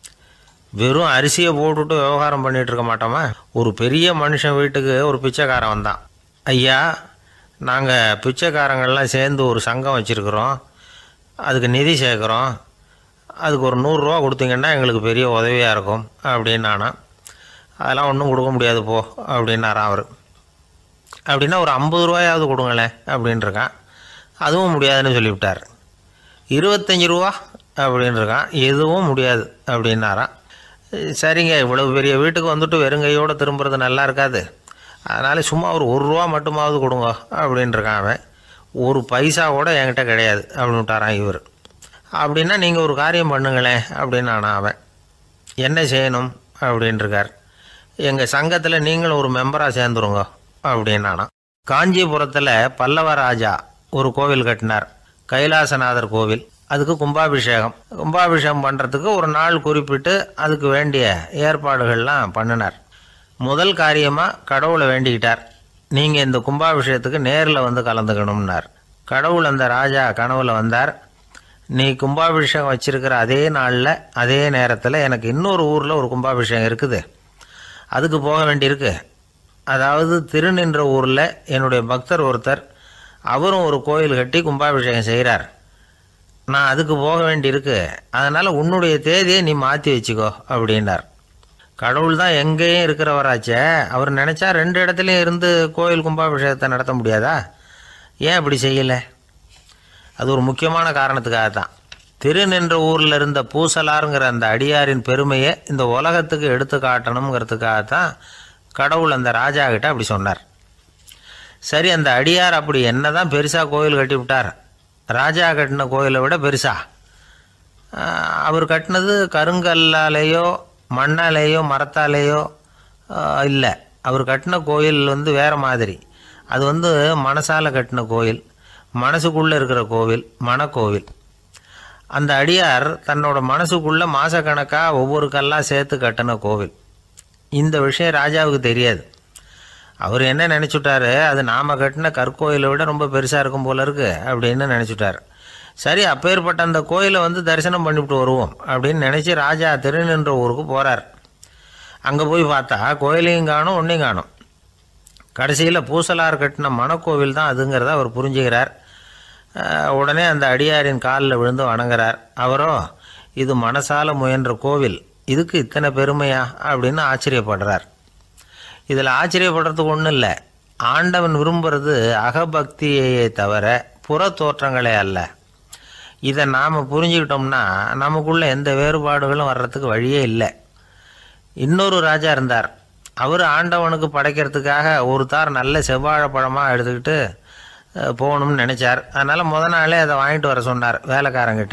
[SPEAKER 1] வெறும் அரிசியை போட்டுவிட்டு விவகாரம் பண்ணிகிட்டு இருக்க மாட்டோமா? ஒரு பெரிய மனுஷன் வீட்டுக்கு ஒரு பிச்சைக்காரன் வந்தான். ஐயா, நாங்கள் பிச்சைக்காரங்கள்லாம் சேர்ந்து ஒரு சங்கம் வச்சுருக்குறோம், அதுக்கு நிதி சேர்க்குறோம், அதுக்கு ஒரு நூறுரூவா கொடுத்தீங்கன்னா எங்களுக்கு பெரிய உதவியாக இருக்கும் அப்படின்னானா. அதெல்லாம் ஒன்றும் கொடுக்க முடியாது போ அப்படின்னாரான் அவர். அப்படின்னா ஒரு ஐம்பது ரூபாயாவது கொடுங்களேன் அப்படின்ட்டுருக்கான். அதுவும் முடியாதுன்னு சொல்லிவிட்டார். இருபத்தஞ்சி ரூபா அப்படின்னு இருக்கான். எதுவும் முடியாது அப்படின்னாரான். சரிங்க, இவ்வளவு பெரிய வீட்டுக்கு வந்துட்டு வெறுங்கையோடு திரும்புறது நல்லா இருக்காது, அதனால் சும்மா ஒரு ஒரு ரூபா மட்டுமாவது கொடுங்க அப்படின்ட்டுருக்கான் அவன். ஒரு பைசா கூட என்கிட்ட கிடையாது அப்படின்னு விட்டாரான் இவர். அப்படின்னா நீங்கள் ஒரு காரியம் பண்ணுங்களேன் அப்படின்னு ஆனா அவன். என்ன செய்யணும் அப்படின்ட்டுருக்கார். எங்கள் சங்கத்தில் நீங்களும் ஒரு மெம்பராக சேர்ந்துருங்க அப்படின்னானா. காஞ்சிபுரத்தில் பல்லவ ராஜா ஒரு கோவில் கட்டினார், கைலாசநாதர் கோவில். அதுக்கு கும்பாபிஷேகம் கும்பாபிஷேகம் பண்ணுறதுக்கு ஒரு நாள் குறிப்பிட்டு அதுக்கு வேண்டிய ஏற்பாடுகள்லாம் பண்ணினார். முதல் காரியமாக கடவுளை வேண்டிக்கிட்டார், நீங்கள் இந்த கும்பாபிஷேகத்துக்கு நேரில் வந்து கலந்துக்கணும்னார். கடவுள் அந்த ராஜா கனவுல வந்தார். நீ கும்பாபிஷேகம் வச்சிருக்கிற அதே நாளில் அதே நேரத்தில் எனக்கு இன்னொரு ஊரில் ஒரு கும்பாபிஷேகம் இருக்குது, அதுக்கு போக வேண்டியிருக்கு. அதாவது திருநின்ற ஊரில் என்னுடைய பக்தர் ஒருத்தர், அவரும் ஒரு கோயில் கட்டி கும்பாபிஷேகம் செய்கிறார், நான் அதுக்கு போக வேண்டியிருக்கு, அதனால் உன்னுடைய தேதியை நீ மாற்றி வச்சுக்கோ அப்படின்னார். கடவுள் தான் எங்கேயும் இருக்கிறவராச்சே, அவர் நினச்சா ரெண்டு இடத்துலையும் இருந்து கோயில் கும்பாபிஷேகத்தை நடத்த முடியாதா? ஏன் அப்படி செய்யலை? அது ஒரு முக்கியமான காரணத்துக்காக தான். திருநின்ற ஊரில் இருந்த பூசலாருங்கிற அந்த அடியாரின் பெருமையை இந்த உலகத்துக்கு எடுத்து காட்டணுங்கிறதுக்காகத்தான் கடவுள் அந்த ராஜா கிட்ட அப்படி சொன்னார். சரி, அந்த அடியார் அப்படி என்ன தான் பெருசாக கோயில் கட்டி விட்டார்? ராஜா கட்டின கோயிலை விட பெருசா? அவர் கட்டினது கருங்கல்லாலேயோ மண்ணாலேயோ மரத்தாலேயோ இல்லை. அவர் கட்டின கோயில் வந்து வேறு மாதிரி. அது வந்து மனசால் கட்டின கோயில், மனசுக்குள்ளே இருக்கிற கோவில், மனக்கோவில். அந்த அடியார் தன்னோட மனசுக்குள்ளே மாதக்கணக்காக ஒவ்வொரு கல்லாக சேர்த்து கட்டின கோவில். இந்த விஷயம் ராஜாவுக்கு தெரியாது. அவர் என்ன நினச்சிட்டாரு, அது நாம் கட்டின கற்கோயிலை விட ரொம்ப பெருசாக இருக்கும் போல இருக்கு அப்படின்னு நினச்சிட்டார். சரி, அப்பேற்பட்ட அந்த கோயிலை வந்து தரிசனம் பண்ணிவிட்டு வருவோம் அப்படின்னு நினச்சி ராஜா திருநின்ற ஊருக்கு போகிறார். அங்கே போய் பார்த்தா கோயிலையும் காணும், ஒன்றையும் காணும். கடைசியில் பூசலார் கட்டின மனக்கோவில் தான் அதுங்கிறத அவர் புரிஞ்சுக்கிறார். உடனே அந்த அடியாரின் காலில் விழுந்து வணங்குறார். அவரோ, இது மனசால முயன்ற கோவில், இதுக்கு இத்தனை பெருமையா அப்படின்னு ஆச்சரியப்படுறார். இதில் ஆச்சரியப்படுறதுக்கு ஒன்றும் இல்லை. ஆண்டவன் விரும்புகிறது அகபக்தியையே தவிர புற தோற்றங்களே அல்ல. இதை நாம் புரிஞ்சுக்கிட்டோம்னா நமக்குள்ளே எந்த வேறுபாடுகளும் வர்றதுக்கு வழியே இல்லை. இன்னொரு ராஜா இருந்தார். அவர் ஆண்டவனுக்கு படைக்கிறதுக்காக ஒரு தார் நல்ல செவ்வாழைப்பழமாக எடுத்துக்கிட்டு போகணும்னு நினச்சார். அதனால் முத நாளே அதை வாங்கிட்டு வர சொன்னார் வேலைக்காரங்கிட்ட.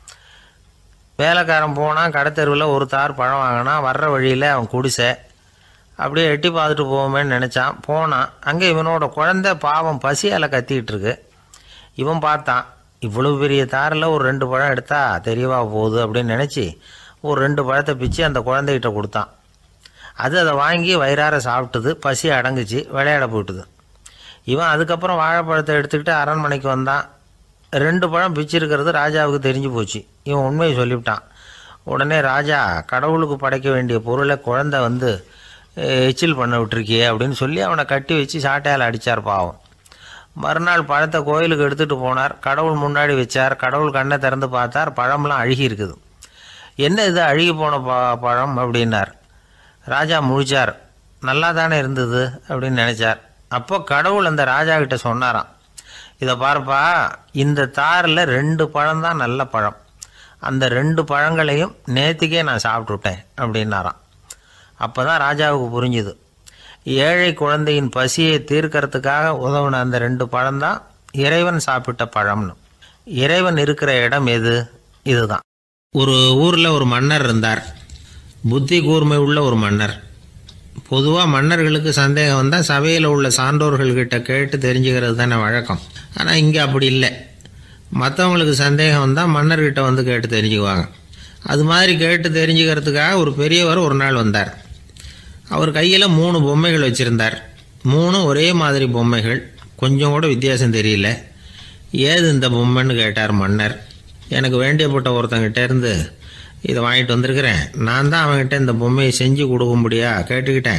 [SPEAKER 1] வேலைக்காரன் போனால் கடைத்தெருவில் ஒரு தார் பழம் வாங்கினா, வர்ற வழியில் அவன் குடிசை. அப்படியே எட்டி பார்த்துட்டு போவோமேன்னு நினச்சான். போனான். அங்கே இவனோட குழந்தை பாவம் பசியால் கத்திக்கிட்டு இருக்கு. இவன் பார்த்தான், இவ்வளவு பெரிய தாரில் ஒரு ரெண்டு பழம் எடுத்தால் தெரியவா போகுது அப்படின்னு நினச்சி ஒரு ரெண்டு பழத்தை பிச்சு அந்த குழந்தைகிட்ட கொடுத்தான். அது அதை வாங்கி வயிறார சாப்பிட்டுது, பசி அடங்குச்சு, விளையாட போயிட்டுது. இவன் அதுக்கப்புறம் வாழைப்பழத்தை எடுத்துக்கிட்டு அரண்மனைக்கு வந்தான். ரெண்டு பழம் பிச்சிருக்கிறது ராஜாவுக்கு தெரிஞ்சு போச்சு. இவன் உண்மையை சொல்லிவிட்டான். உடனே ராஜா, கடவுளுக்கு படைக்க வேண்டிய பொருளை குழந்தை வந்து எச்சில் பண்ண விட்டுருக்கியே அப்படின்னு சொல்லி அவனை கட்டி வச்சு சாட்டையால் அடித்தார் பாவம். மறுநாள் பழத்தை கோயிலுக்கு எடுத்துகிட்டு போனார். கடவுள் முன்னாடி வச்சார். கடவுள் கண்ணை திறந்து பார்த்தார், பழம்லாம் அழுகி இருக்குது. என்ன இது அழுகி போன ப பழம் அப்படின்னார். ராஜா முழிச்சார். நல்லா தானே இருந்தது அப்படின்னு நினச்சார். அப்போ கடவுள் அந்த ராஜா கிட்ட சொன்னாராம், இதை பாருப்பா, இந்த தாரில் ரெண்டு பழம்தான் நல்ல பழம், அந்த ரெண்டு பழங்களையும் நேற்றுக்கே நான் சாப்பிட்டுட்டேன் அப்படின்னாராம். அப்போ தான் ராஜாவுக்கு புரிஞ்சுது, ஏழை குழந்தையின் பசியை தீர்க்கறதுக்காக உதவுன அந்த ரெண்டு பழம்தான் இறைவன் சாப்பிட்ட பழம்னு. இறைவன் இருக்கிற இடம் எது? இதுதான். ஒரு ஊரில் ஒரு மன்னர் இருந்தார். புத்தி கூர்மை உள்ள ஒரு மன்னர். பொதுவாக மன்னர்களுக்கு சந்தேகம் வந்தால் சபையில் உள்ள சான்றோர்கள்கிட்ட கேட்டு தெரிஞ்சுக்கிறது தானே வழக்கம். ஆனால் இங்கே அப்படி இல்லை. மற்றவங்களுக்கு சந்தேகம் வந்தால் மன்னர்கிட்ட வந்து கேட்டு தெரிஞ்சுக்குவாங்க. அது மாதிரி கேட்டு தெரிஞ்சுக்கிறதுக்காக ஒரு பெரியவர் ஒரு நாள் வந்தார். அவர் கையில் மூணு பொம்மைகள் வச்சுருந்தார். மூணும் ஒரே மாதிரி பொம்மைகள், கொஞ்சம் கூட வித்தியாசம் தெரியல. ஏது இந்த பொம்மைன்னு கேட்டார் மன்னர். எனக்கு வேண்டியப்பட்ட ஒருத்தங்கிட்ட இருந்து இதை வாங்கிட்டு வந்திருக்கிறேன், நான் தான் அவன்கிட்ட இந்த பொம்மையை செஞ்சு கொடுக்கும்படியா கேட்டுக்கிட்டேன்.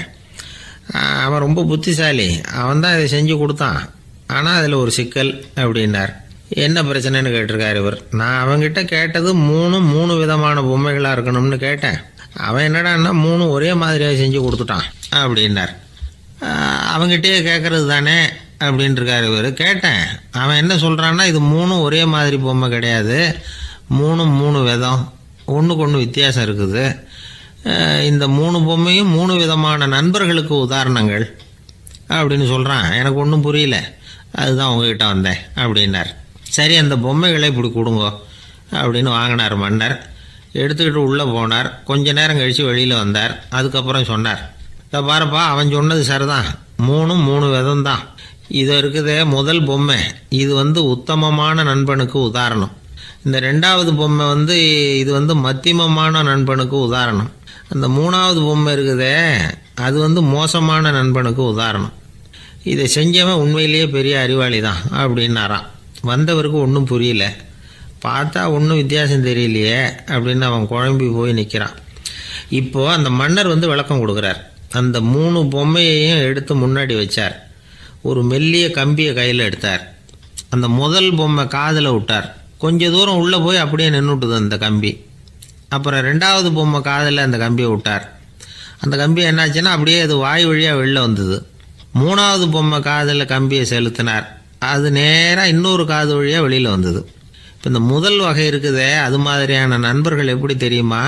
[SPEAKER 1] அவன் ரொம்ப புத்திசாலி, அவன் தான் இதை செஞ்சு கொடுத்தான். ஆனால் அதில் ஒரு சிக்கல் அப்படின்னார். என்ன பிரச்சனைன்னு கேட்டிருக்கார் இவர். நான் அவன்கிட்ட கேட்டது மூணு மூணு விதமான பொம்மைகளாக இருக்கணும்னு கேட்டேன். அவன் என்னடான்னா மூணு ஒரே மாதிரியாக செஞ்சு கொடுத்துட்டான் அப்படின்னார். அவங்ககிட்டயே கேட்கறது தானே அப்படின்ட்டுருக்கார் இவர். கேட்டேன், அவன் என்ன சொல்கிறான்னா, இது மூணும் ஒரே மாதிரி பொம்மை கிடையாது, மூணும் மூணு விதம், ஒன்றுக்கு ஒன்று வித்தியாசம் இருக்குது, இந்த மூணு பொம்மையும் மூணு விதமான நண்பர்களுக்கு உதாரணங்கள் அப்படின்னு சொல்கிறான். எனக்கு ஒன்றும் புரியல, அதுதான் உங்ககிட்ட வந்தேன் அப்படின்னார். சரி, அந்த பொம்மைகளை இப்படி கொடுங்கோ அப்படின்னு வாங்கினார் மன்னர். எடுத்துக்கிட்டு உள்ளே போனார். கொஞ்ச நேரம் கழித்து வெளியில் வந்தார். அதுக்கப்புறம் சொன்னார், இதை பாருப்பா, அவன் சொன்னது சரிதான், மூணும் மூணு விதம் தான். இது இருக்குதே முதல் பொம்மை, இது வந்து உத்தமமான நண்பனுக்கு உதாரணம். இந்த ரெண்டாவது பொம்மை வந்து இது வந்து மத்தியமமான நண்பனுக்கு உதாரணம். அந்த மூணாவது பொம்மை இருக்குதே அது வந்து மோசமான நண்பனுக்கு உதாரணம். இதை செஞ்சவன் உண்மையிலேயே பெரிய அறிவாளி தான் அப்படின்னாராம். வந்தவருக்கு ஒன்றும் புரியல. பார்த்தா ஒன்றும் வித்தியாசம் தெரியலையே அப்படின்னு அவன் குழம்பி போய் நிற்கிறான். இப்போது அந்த மன்னர் வந்து விளக்கம் கொடுக்குறார். அந்த மூணு பொம்மையையும் எடுத்து முன்னாடி வச்சார். ஒரு மெல்லிய கம்பியை கையில் எடுத்தார். அந்த முதல் பொம்மை காதில் விட்டார். கொஞ்ச தூரம் உள்ளே போய் அப்படியே நின்றுட்டுது அந்த கம்பி. அப்புறம் ரெண்டாவது பொம்மை காதில் அந்த கம்பியை விட்டார். அந்த கம்பி என்னாச்சுன்னா அப்படியே அது வாய் வழியாக வெளில வந்தது. மூணாவது பொம்மை காதில் கம்பியை செலுத்தினார். அது நேராக இன்னொரு காது வழியாக வெளியில் வந்தது. இப்போ இந்த முதல் வகை இருக்குதே, அது மாதிரியான நண்பர்கள் எப்படி தெரியுமா?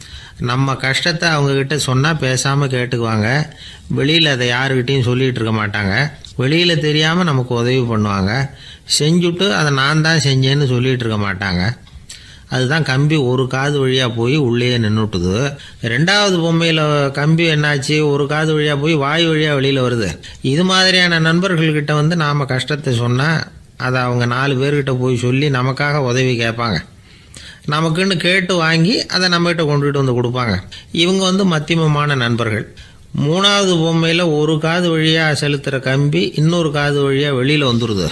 [SPEAKER 1] நம்ம கஷ்டத்தை அவங்கக்கிட்ட சொன்னால் பேசாமல் கேட்டுக்குவாங்க. வெளியில் அதை யாருக்கிட்டையும் சொல்லிகிட்டு இருக்க மாட்டாங்க. வெளியில் தெரியாமல் நமக்கு உதவி பண்ணுவாங்க. செஞ்சுட்டு அதை நான் தான் செஞ்சேன்னு சொல்லிகிட்டு இருக்க மாட்டாங்க. அதுதான் கம்பி ஒரு காது வழியாக போய் உள்ளே நின்றுட்டுது. ரெண்டாவது பொம்மையில் கம்பி என்னாச்சு, ஒரு காது வழியாக போய் வாய் வழியாக வெளியில் வருது. இது மாதிரியான நண்பர்கள்கிட்ட வந்து நாம் கஷ்டத்தை சொன்னால் அதை அவங்க நாலு பேர்கிட்ட போய் சொல்லி நமக்காக உதவி கேட்பாங்க. நமக்குன்னு கேட்டு வாங்கி அதை நம்மகிட்ட கொண்டுகிட்டு வந்து கொடுப்பாங்க. இவங்க வந்து மத்தியமமான நண்பர்கள். மூணாவது பொம்மையில் ஒரு காது வழியாக செலுத்துகிற கம்பி இன்னொரு காது வழியாக வெளியில் வந்துடுது.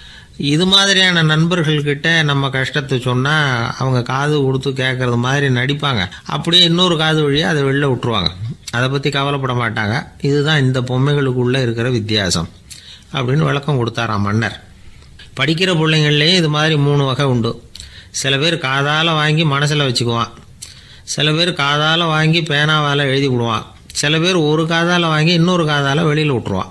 [SPEAKER 1] இது மாதிரியான நண்பர்கள்கிட்ட நம்ம கஷ்டத்தை சொன்னால் அவங்க காது கொடுத்து கேட்குறது மாதிரி நடிப்பாங்க. அப்படியே இன்னொரு காது வழியாக அதை வெளில விட்டுருவாங்க. அதை பற்றி கவலைப்பட மாட்டாங்க. இதுதான் இந்த பொம்மைகளுக்குள்ளே இருக்கிற வித்தியாசம் அப்படின்னு விளக்கம் கொடுத்தாராம் மன்னர். படிக்கிற பிள்ளைங்கள்லேயும் இது மாதிரி மூணு வகை உண்டு. சில பேர் காதால் வாங்கி மனசில் வச்சுக்குவான். சில பேர் காதால் வாங்கி பேனாவால் எழுதி விடுவான். சில பேர் ஒரு காதால் வாங்கி இன்னொரு காதால் வெளியில் விட்டுருவான்.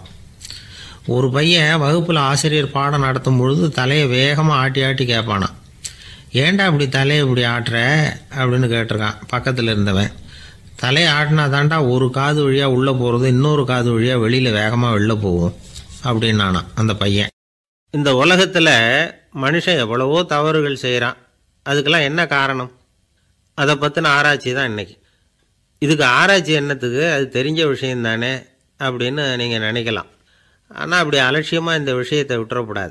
[SPEAKER 1] ஒரு பையன் வகுப்பில் ஆசிரியர் பாடம் நடத்தும் பொழுது தலையை வேகமாக ஆட்டி ஆட்டி கேட்பானான். ஏன்டா இப்படி தலையை இப்படி ஆட்டுற அப்படின்னு கேட்டிருக்கான் பக்கத்தில் இருந்தவன். தலையை ஆட்டினா தாண்டா ஒரு காது வழியாக உள்ளே போகிறது, இன்னொரு காது வழியாக வெளியில் வேகமாக வெளில போகும் அப்படின்னானா அந்த பையன். இந்த உலகத்தில் மனுஷன் எவ்வளவோ தவறுகள் செய்கிறான். அதுக்கெல்லாம் என்ன காரணம்? அதை பற்றின ஆராய்ச்சி தான் இன்றைக்கி. இதுக்கு ஆராய்ச்சி என்னத்துக்கு, அது தெரிஞ்ச விஷயம் தானே அப்படின்னு நீங்கள் நினைக்கலாம். ஆனால் அப்படி அலட்சியமாக இந்த விஷயத்தை விட்டுறக்கூடாது.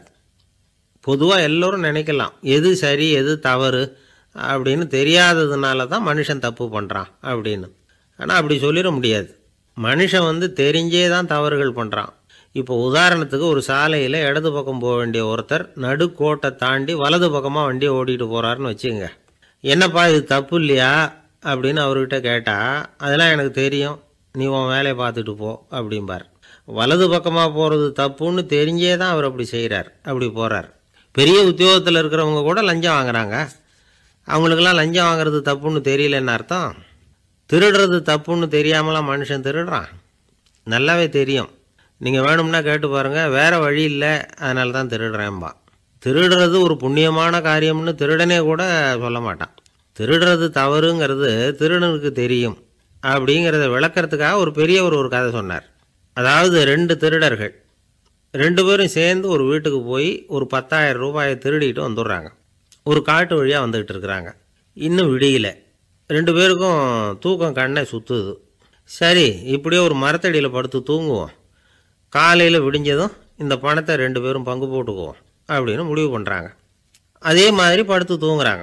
[SPEAKER 1] பொதுவாக எல்லோரும் நினைக்கலாம் எது சரி எது தவறு அப்படின்னு தெரியாததுனால தான் மனுஷன் தப்பு பண்ணுறான் அப்படின்னு. ஆனால் அப்படி சொல்லிட முடியாது. மனுஷன் வந்து தெரிஞ்சே தான் தவறுகள் பண்ணுறான். இப்போ உதாரணத்துக்கு ஒரு சாலையில் இடது பக்கம் போக வேண்டிய ஒருத்தர் நடுக்கோட்டை தாண்டி வலது பக்கமாக வண்டியை ஓட்டிகிட்டு போகிறாருன்னு வச்சுங்க. என்னப்பா இது தப்பு இல்லையா அப்படின்னு அவர்கிட்ட கேட்டால், அதெல்லாம் எனக்கு தெரியும், நீ உன் வேலையை பார்த்துட்டு போ அப்படிம்பார். வலது பக்கமாக போகிறது தப்புன்னு தெரிஞ்சே தான் அவர் அப்படி செய்கிறார், அப்படி போகிறார். பெரிய உத்தியோகத்தில் இருக்கிறவங்க கூட லஞ்சம் வாங்குறாங்க. அவங்களுக்கெல்லாம் லஞ்சம் வாங்குறது தப்புன்னு தெரியலன்னு அர்த்தம். திருடுறது தப்புன்னு தெரியாமலாம் மனுஷன் திருடுறான். நல்லாவே தெரியும். நீங்கள் வேணும்னா கேட்டு பாருங்கள், வேறு வழி இல்லை அதனால தான் திருடுறேன்பா. திருடுறது ஒரு புண்ணியமான காரியம்னு திருடனே கூட சொல்ல மாட்டான். திருடுறது தவறுங்கிறது திருடனுக்கு தெரியும் அப்படிங்கிறத விளக்கிறதுக்காக ஒரு பெரியவர் ஒரு கதை சொன்னார். அதாவது ரெண்டு திருடர்கள் ரெண்டு பேரும் சேர்ந்து ஒரு வீட்டுக்கு போய் ஒரு பத்தாயிரம் ரூபாயை திருடிட்டு வந்துடுறாங்க. ஒரு காட்டு வழியாக வந்துக்கிட்டு இருக்கிறாங்க. இன்னும் விடியல. ரெண்டு பேருக்கும் தூக்கம் கண்ணை சுற்றுது. சரி, இப்படியே ஒரு மரத்தடியில் படுத்து தூங்குவோம், காலையில் விடிஞ்சதும் இந்த பணத்தை ரெண்டு பேரும் பங்கு போட்டுக்குவோம் அப்படின்னு முடிவு பண்ணுறாங்க. அதே மாதிரி படுத்து தூங்குறாங்க.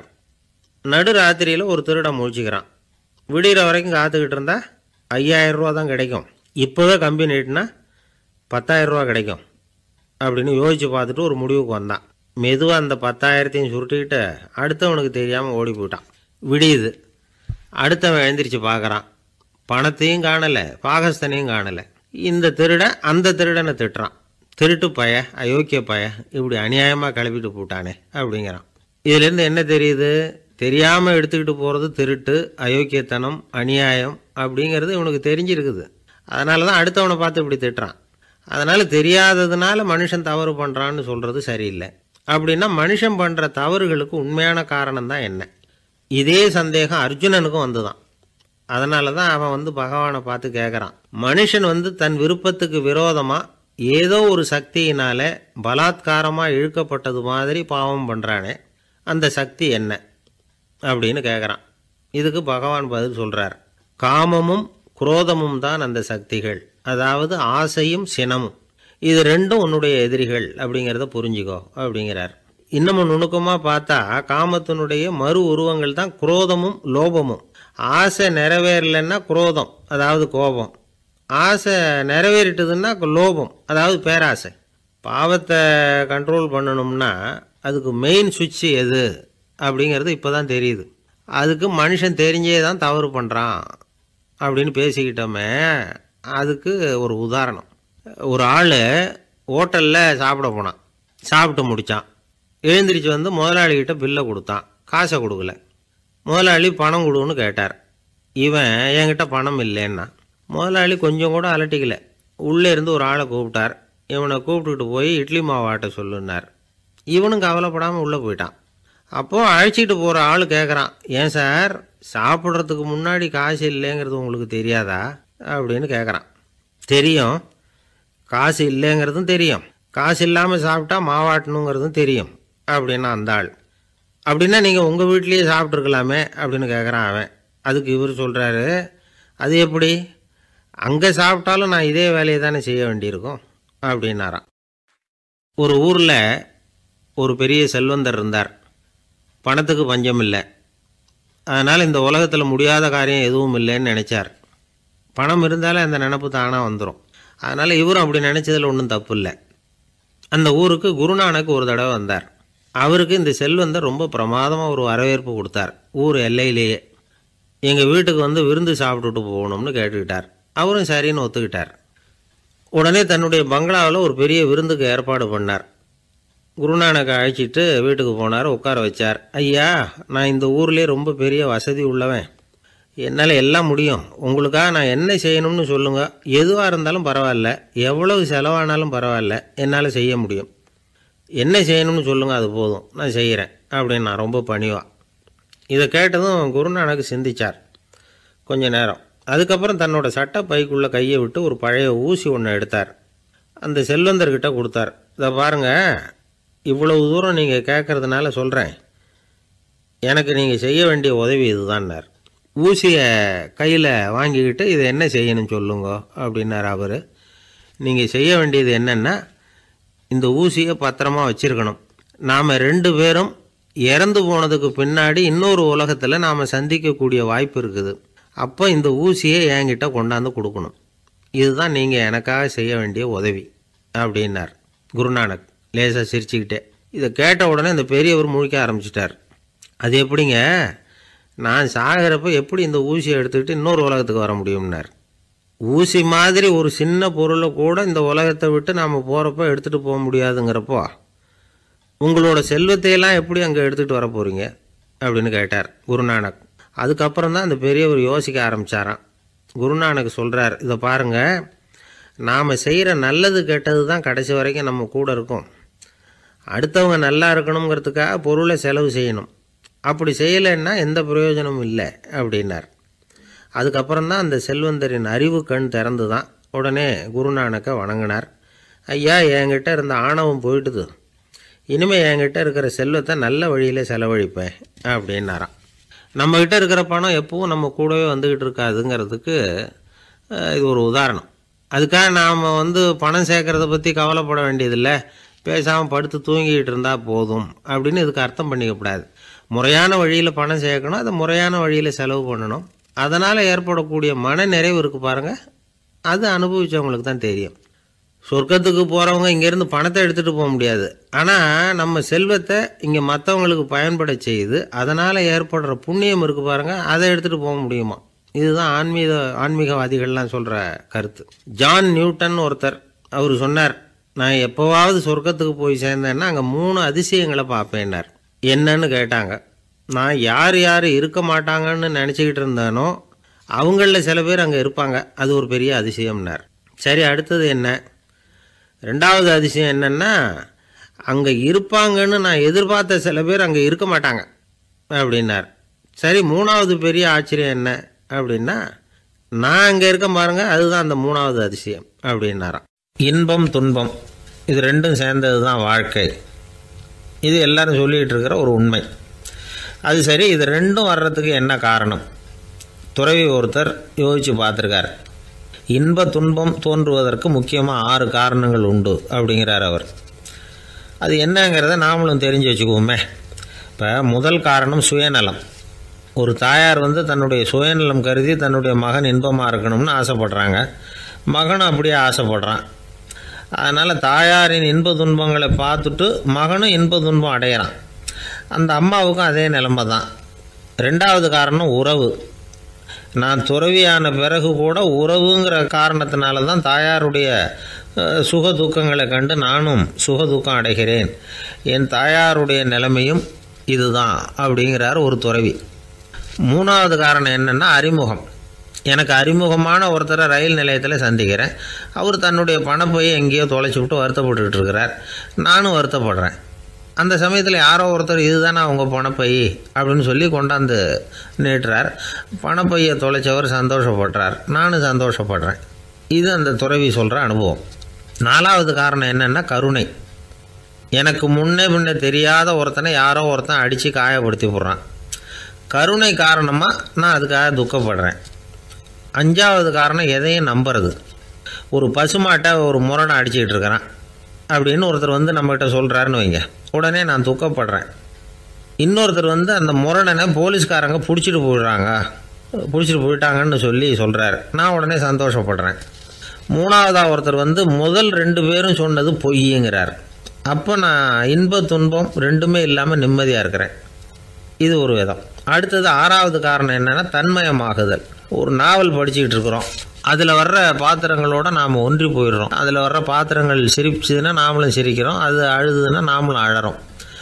[SPEAKER 1] நடு ராத்திரியில் ஒரு திருடன் முழிச்சிக்கிறான். விடிகிற வரைக்கும் காத்துக்கிட்டு இருந்தால் ஐயாயிரம் ரூபா தான் கிடைக்கும், இப்போவே கம்பி நீட்டினா பத்தாயிரம் ரூபா கிடைக்கும் அப்படின்னு யோசித்து பார்த்துட்டு ஒரு முடிவுக்கு வந்தான். மெதுவாக அந்த பத்தாயிரத்தையும் சுருட்டிக்கிட்டு அடுத்தவனுக்கு தெரியாமல் ஓடி போயிட்டான். விடியுது. அடுத்தவன் எழுந்திரிச்சு பார்க்குறான். பணத்தையும் காணலை, பாகஸ்தனையும் காணலை. இந்த திருடன் அந்த திருடனை திட்டுறான். திருட்டு பய, அயோக்கிய பய, இப்படி அநியாயமாக கிளப்பிட்டு போட்டானே அப்படிங்கிறான். இதுலேருந்து என்ன தெரியுது? தெரியாமல் எடுத்துக்கிட்டு போகிறது திருட்டு, அயோக்கியத்தனம், அநியாயம் அப்படிங்கிறது இவனுக்கு தெரிஞ்சிருக்குது. அதனால தான் அடுத்தவனை பார்த்து இப்படி திட்டுறான். அதனால் தெரியாததுனால மனுஷன் தவறு பண்ணுறான்னு சொல்கிறது சரியில்லை. அப்படின்னா மனுஷன் பண்ணுற தவறுகளுக்கு உண்மையான காரணம் தான் என்ன? இதே சந்தேகம் அர்ஜுனனுக்கும் வந்து தான். அதனால தான் அவன் வந்து பகவானை பார்த்து கேட்குறான், மனுஷன் வந்து தன் விருப்பத்துக்கு விரோதமாக ஏதோ ஒரு சக்தியினால பலாத்காரமாக இழுக்கப்பட்டது மாதிரி பாவம் பண்ணுறானே, அந்த சக்தி என்ன அப்படின்னு கேட்குறான். இதுக்கு பகவான் பதில் சொல்கிறார், காமமும் குரோதமும் தான் அந்த சக்திகள், அதாவது ஆசையும் சினமும், இது ரெண்டும் உன்னுடைய எதிரிகள் அப்படிங்கிறத புரிஞ்சுக்கோ அப்படிங்கிறார். இன்னமும் நுணுக்கமாக பார்த்தா காமத்தினுடைய மறு உருவங்கள் தான் குரோதமும் லோபமும். ஆசை நிறைவேறலைன்னா குரோதம், அதாவது கோபம். ஆசை நிறைவேறிட்டதுன்னா லோபம், அதாவது பேராசை. பாவத்தை கண்ட்ரோல் பண்ணணும்னா அதுக்கு மெயின் சுவிட்சு எது அப்படிங்கிறது இப்போ தான் தெரியுது. அதுக்கு மனுஷன் தெரிஞ்சே தான் தவறு பண்ணுறான் அப்படின்னு பேசிக்கிட்டோமே. அதுக்கு ஒரு உதாரணம், ஒரு ஆள் ஹோட்டலில் சாப்பிட போனான், சாப்பிட்டு முடித்தான், எழுந்திரிச்சு வந்து முதலாளிகிட்ட பில்லை கொடுத்தான், காசை கொடுக்கல. முதலாளி பணம் கொடுன்னு கேட்டார். இவன் என்கிட்ட பணம் இல்லைன்னா. முதலாளி கொஞ்சம் கூட அலட்டிக்கல, உள்ளே இருந்து ஒரு ஆளை கூப்பிட்டார். இவனை கூப்பிட்டுக்கிட்டு போய் இட்லி மாவு ஆட்ட சொல்லுன்னார். இவனும் கவலைப்படாமல் உள்ளே போயிட்டான். அப்போது அழைச்சிட்டு போகிற ஆள் கேட்குறான், ஏன் சார் சாப்பிட்றதுக்கு முன்னாடி காசு இல்லைங்கிறது உங்களுக்கு தெரியாதா அப்படின்னு கேட்குறான். தெரியும், காசு இல்லைங்கிறதும் தெரியும், காசு இல்லாமல் சாப்பிட்டா மாவாட்டணுங்கிறதும் தெரியும் அப்படின்னா அந்த ஆள். அப்படின்னா நீங்கள் உங்கள் வீட்லேயே சாப்பிட்ருக்கலாமே அப்படின்னு கேட்குறான் அவன். அதுக்கு இவர் சொல்கிறாரு, அது எப்படி, அங்கே சாப்பிட்டாலும் நான் இதே வேலையை தானே செய்ய வேண்டியிருக்கும் அப்படின்னாராம். ஒரு ஊரில் ஒரு பெரிய செல்வந்தர் இருந்தார். பணத்துக்கு பஞ்சம் இல்லை. அதனால் இந்த உலகத்தில் முடியாத காரியம் எதுவும் இல்லைன்னு நினச்சார். பணம் இருந்தாலும் அந்த நினப்பு தானாக வந்துடும். அதனால் இவரும் அப்படி நினச்சதில் ஒன்றும் தப்பு இல்லை. அந்த ஊருக்கு குருநானக் ஒரு தடவை வந்தார். அவருக்கு இந்த செல்வந்தர் ரொம்ப பிரமாதமாக ஒரு வரவேற்பு கொடுத்தார். ஊர் எல்லையிலேயே எங்கள் வீட்டுக்கு வந்து விருந்து சாப்பிட்டுட்டு போகணும்னு கேட்டுக்கிட்டார். அவரும் சரின்னு ஒத்துக்கிட்டார். உடனே தன்னுடைய பங்களாவில் ஒரு பெரிய விருந்துக்கு ஏற்பாடு பண்ணார். குருநானக்கை அழைச்சிட்டு வீட்டுக்கு போனார், உட்கார வச்சார். ஐயா, நான் இந்த ஊர்லேயே ரொம்ப பெரிய வசதி உள்ளவன், என்னால் எல்லாம் முடியும், உங்களுக்காக நான் என்ன செய்யணும்னு சொல்லுங்கள், எதுவாக இருந்தாலும் பரவாயில்ல, எவ்வளவு செலவானாலும் பரவாயில்ல, என்னால் செய்ய முடியும், என்ன செய்யணும்னு சொல்லுங்கள், அது போதும், நான் செய்கிறேன் அப்படின்னு நான் ரொம்ப பணிவா. இதை கேட்டதும் குருநானக் சிந்திச்சார் கொஞ்ச நேரம். அதுக்கப்புறம் தன்னோட சட்டை பைக்குள்ளே கையை விட்டு ஒரு பழைய ஊசி ஒன்று எடுத்தார். அந்த செல்வந்தர்கிட்ட கொடுத்தார். இதை பாருங்கள், இவ்வளவு தூரம் நீங்கள் கேட்குறதுனால சொல்கிறேன், எனக்கு நீங்கள் செய்ய வேண்டிய உதவி இதுதான்னார். ஊசியை கையில் வாங்கிக்கிட்டு இதை என்ன செய்யணும்னு சொல்லுங்க அப்படின்னார் அவர். நீங்கள் செய்ய வேண்டியது என்னென்னா, இந்த ஊசியை பத்திரமா வச்சுருக்கணும். நாம் ரெண்டு பேரும் இறந்து போனதுக்கு பின்னாடி இன்னொரு உலகத்தில் நாம் சந்திக்கக்கூடிய வாய்ப்பு இருக்குது. அப்போ இந்த ஊசியை என்கிட்ட கொண்டாந்து கொடுக்கணும். இதுதான் நீங்கள் எனக்காக செய்ய வேண்டிய உதவி அப்படின்னார் குருநானக் லேசாக சிரிச்சுக்கிட்டே. இதை கேட்ட உடனே இந்த பெரியவர் முழிக்க ஆரம்பிச்சிட்டார். அது எப்படிங்க, நான் சாகிறப்ப எப்படி இந்த ஊசியை எடுத்துக்கிட்டு இன்னொரு உலகத்துக்கு வர முடியும்னார். ஊசி மாதிரி ஒரு சின்ன பொருளை கூட இந்த உலகத்தை விட்டு நாம் போகிறப்ப எடுத்துகிட்டு போக முடியாதுங்கிறப்போ உங்களோட செல்வத்தையெல்லாம் எப்படி அங்கே எடுத்துகிட்டு வர போகிறீங்க அப்படின்னு கேட்டார் குருநானக். அதுக்கப்புறம் தான் அந்த பெரியவர் யோசிக்க ஆரம்பித்தாராம். குருநானக் சொல்கிறார், இதை பாருங்கள், நாம் செய்கிற நல்லது கெட்டது தான் கடைசி வரைக்கும் நம்ம கூட இருக்கும். அடுத்தவங்க நல்லா இருக்கணுங்கிறதுக்காக பொருளை செலவு செய்யணும், அப்படி செய்யலைன்னா எந்த பிரயோஜனமும் இல்லை அப்படின்னார். அதுக்கப்புறம் தான் அந்த செல்வந்தரின் அறிவு கண் திறந்து தான். உடனே குருநானக்கை வணங்கினார். ஐயா, என்கிட்ட இருந்த ஆணவம் போயிட்டுது, இனிமேல் என்கிட்ட இருக்கிற செல்வத்தை நல்ல வழியில் செலவழிப்பேன் அப்படின்னாராம். நம்மக்கிட்ட இருக்கிற பணம் எப்பவும் நம்ம கூடவே வந்துக்கிட்டு இருக்காதுங்கிறதுக்கு இது ஒரு உதாரணம். அதுக்காக நாம் வந்து பணம் சேர்க்கறத பற்றி கவலைப்பட வேண்டியதில்லை, பேசாமல் படுத்து தூங்கிக்கிட்டு இருந்தால் போதும் அப்படின்னு இதுக்கு அர்த்தம் பண்ணிக்கக்கூடாது. முறையான வழியில் பணம் சேர்க்கணும், அதை முறையான வழியில் செலவு பண்ணணும். அதனால் ஏற்படக்கூடிய மன நிறைவு இருக்குது பாருங்கள், அது அனுபவித்தவங்களுக்கு தான் தெரியும். சொர்க்கத்துக்கு போகிறவங்க இங்கேருந்து பணத்தை எடுத்துகிட்டு போக முடியாது, ஆனால் நம்ம செல்வத்தை இங்கே மற்றவங்களுக்கு பயன்பட செய்து அதனால் ஏற்படுற புண்ணியம் இருக்குது பாருங்கள், அதை எடுத்துகிட்டு போக முடியுமா. இதுதான் ஆன்மீக ஆன்மீகவாதிகள்லாம் சொல்கிற கருத்து. ஜான் நியூட்டன் ஒருத்தர், அவர் சொன்னார், நான் எப்போவாவது சொர்க்கத்துக்கு போய் சேர்ந்தேன்னா அங்கே மூணு அதிசயங்களை பார்ப்பேன்னார். என்னன்னு கேட்டாங்க. நான் யார் யார் இருக்க மாட்டாங்கன்னு நினச்சிக்கிட்டு இருந்தேனோ அவங்களில் சில பேர் அங்கே இருப்பாங்க, அது ஒரு பெரிய அதிசயம்னார். சரி, அடுத்தது என்ன? ரெண்டாவது அதிசயம் என்னென்னா, அங்கே இருப்பாங்கன்னு நான் எதிர்பார்த்த சில பேர் அங்கே இருக்க மாட்டாங்க அப்படின்னார். சரி, மூணாவது பெரிய ஆச்சரியம் என்ன அப்படின்னா, நான் அங்கே இருக்க பாருங்க, அதுதான் அந்த மூணாவது அதிசயம் அப்படின்னாராம். இன்பம் துன்பம் இது ரெண்டும் சேர்ந்தது தான் வாழ்க்கை. இது எல்லாரும் சொல்லிகிட்டு இருக்கிற ஒரு உண்மை. அது சரி, இது ரெண்டும் வர்றதுக்கு என்ன காரணம்? துறவி ஒருத்தர் யோசித்து பார்த்துருக்கார். இன்ப துன்பம் தோன்றுவதற்கு முக்கியமாக ஆறு காரணங்கள் உண்டு அப்படிங்கிறார் அவர். அது என்னங்கிறத நாமளும் தெரிஞ்சு வச்சுக்குவோமே. இப்போ முதல் காரணம் சுயநலம். ஒரு தாயார் வந்து தன்னுடைய சுயநலம் கருதி தன்னுடைய மகன் இன்பமாக இருக்கணும்னு ஆசைப்படுறாங்க. மகனும் அப்படியே ஆசைப்படுறான். அதனால் தாயாரின் இன்ப துன்பங்களை பார்த்துட்டு மகனும் இன்ப துன்பம் அடையிறான். அந்த அம்மாவுக்கும் அதே நிலைமை தான். ரெண்டாவது காரணம் உறவு. நான் துறவியான பிறகு கூட உறவுங்கிற காரணத்தினால தான் தாயாருடைய சுக துக்கங்களை கண்டு நானும் சுக துக்கம் அடைகிறேன். என் தாயாருடைய நிலைமையும் இதுதான் அப்படிங்கிறார் ஒரு துறவி. மூணாவது காரணம் என்னென்னா அறிமுகம். எனக்கு அறிமுகமான ஒருத்தரை ரயில் நிலையத்தில் சந்திக்கிறேன். அவர் தன்னுடைய பணப்பையை எங்கேயோ தொலைச்சி விட்டு வருத்தப்பட்டுக்கிட்டு இருக்கிறார். நானும் வருத்தப்படுறேன். அந்த சமயத்தில் யாரோ ஒருத்தர் இதுதானே அவங்க பணப்பை அப்படின்னு சொல்லி கொண்டாந்து நீட்டுறார். பணப்பையை தொலைச்சவர் சந்தோஷப்படுறார், நானும் சந்தோஷப்படுறேன். இது அந்த துறவி சொல்கிற அனுபவம். நாலாவது காரணம் என்னென்னா கருணை. எனக்கு முன்னே முன்னே தெரியாத ஒருத்தனை யாரோ ஒருத்தன் அடித்து காயப்படுத்தி போடுறான். கருணை காரணமாக நான் அதுக்காக துக்கப்படுறேன். அஞ்சாவது காரணம் எதையும் நம்புறது. ஒரு பசுமாட்டை ஒரு முரணை அடிச்சுக்கிட்டு இருக்கிறான் அப்படின்னு ஒருத்தர் வந்து நம்மகிட்ட சொல்கிறாருன்னு வைங்க, உடனே நான் துக்கப்படுறேன். இன்னொருத்தர் வந்து அந்த முரணனை போலீஸ்காரங்க பிடிச்சிட்டு போயிடுறாங்க பிடிச்சிட்டு போயிட்டாங்கன்னு சொல்லி சொல்கிறார், நான் உடனே சந்தோஷப்படுறேன். மூணாவதாக ஒருத்தர் வந்து முதல் ரெண்டு பேரும் சொன்னது பொய்யுங்கிறார். அப்போ நான் இன்ப துன்பம் ரெண்டுமே இல்லாமல் நிம்மதியாக இருக்கிறேன். இது ஒரு விதம். அடுத்தது ஆறாவது காரணம் என்னென்னா தன்மயமாகுதல். ஒரு நாவல் படிச்சுக்கிட்டு இருக்கிறோம், அதில் வர்ற பாத்திரங்களோடு நாம் ஒன்றி போயிடுறோம். அதில் வர்ற பாத்திரங்கள் சிரிச்சுதுன்னா நாமளும் சிரிக்கிறோம், அது அழுதுன்னா நாமளும் அழறோம்.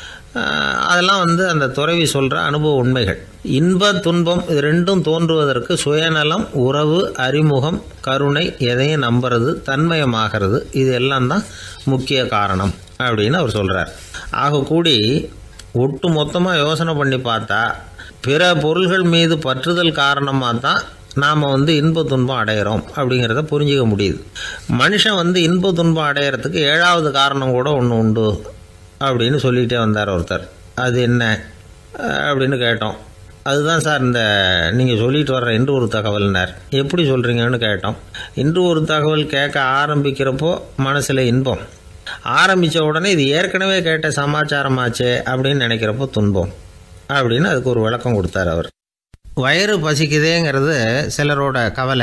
[SPEAKER 1] அதெல்லாம் வந்து அந்த துறவி சொல்கிற அனுபவ உண்மைகள். இன்ப துன்பம் இது ரெண்டும் தோன்றுவதற்கு சுயநலம், உறவு, அறிமுகம், கருணை, எதையும் நம்புறது, தன்மயமாகிறது, இது எல்லாம் தான் முக்கிய காரணம் அப்படின்னு அவர் சொல்கிறார். ஆக கூடி ஒட்டு மொத்தமாக யோசனை பண்ணி பார்த்தா பிற பொருள்கள் மீது பற்றுதல் காரணமாக தான் நாம் வந்து இன்ப துன்பம் அடையிறோம் அப்படிங்கிறத புரிஞ்சிக்க முடியுது. மனுஷன் வந்து இன்ப துன்பம் அடையிறதுக்கு ஏழாவது காரணம் கூட ஒன்று உண்டு அப்படின்னு சொல்லிகிட்டே வந்தார் ஒருத்தர். அது என்ன அப்படின்னு கேட்டோம். அதுதான் சார் இந்த நீங்கள் சொல்லிட்டு வர்ற இன்று ஒரு தகவல்னார். எப்படி சொல்கிறீங்கன்னு கேட்டோம். இன்று ஒரு தகவல் கேட்க ஆரம்பிக்கிறப்போ மனசில் இன்பம், ஆரம்பித்த உடனே இது ஏற்கனவே கேட்ட சமாச்சாரமாச்சே அப்படின்னு நினைக்கிறப்போ துன்பம் அப்படின்னு அதுக்கு ஒரு விளக்கம் கொடுத்தார் அவர். வயிறு பசிக்குதேங்கிறது சிலரோட கவலை,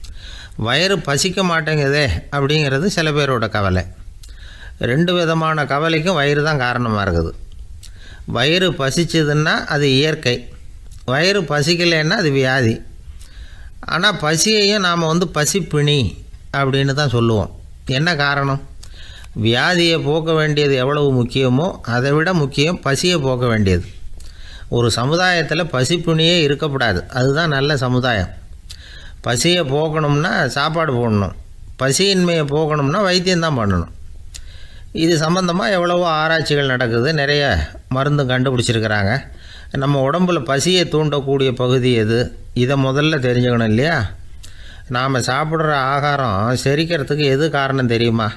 [SPEAKER 1] வயிறு பசிக்க மாட்டேங்குதே அப்படிங்கிறது சில பேரோட கவலை. ரெண்டு விதமான கவலைக்கும் வயிறு தான் காரணமாக இருக்குது. வயிறு பசிச்சதுன்னா அது இயற்கை, வயிறு பசிக்கலைன்னா அது வியாதி. ஆனால் பசியையும் நாம் வந்து பசிப்பிணி அப்படின்னு தான் சொல்லுவோம். என்ன காரணம்? வியாதியை போக்க வேண்டியது எவ்வளவு முக்கியமோ அதை விட முக்கியம் பசியை போக்க வேண்டியது. ஒரு சமுதாயத்தில் பசிப்பிணியே இருக்கக்கூடாது, அதுதான் நல்ல சமுதாயம். பசியை போக்கணும்னா சாப்பாடு போடணும், பசியின்மையை போக்கணும்னா வைத்தியம்தான் பண்ணணும். இது சம்பந்தமாக எவ்வளவோ ஆராய்ச்சிகள் நடக்குது, நிறைய மருந்து கண்டுபிடிச்சிருக்கிறாங்க. நம்ம உடம்புல பசியை தூண்டக்கூடிய பகுதி எது, இதை முதல்ல தெரிஞ்சுக்கணும் இல்லையா? நாம் சாப்பிட்ற ஆகாரம் செரிக்கிறதுக்கு எது காரணம் தெரியுமா?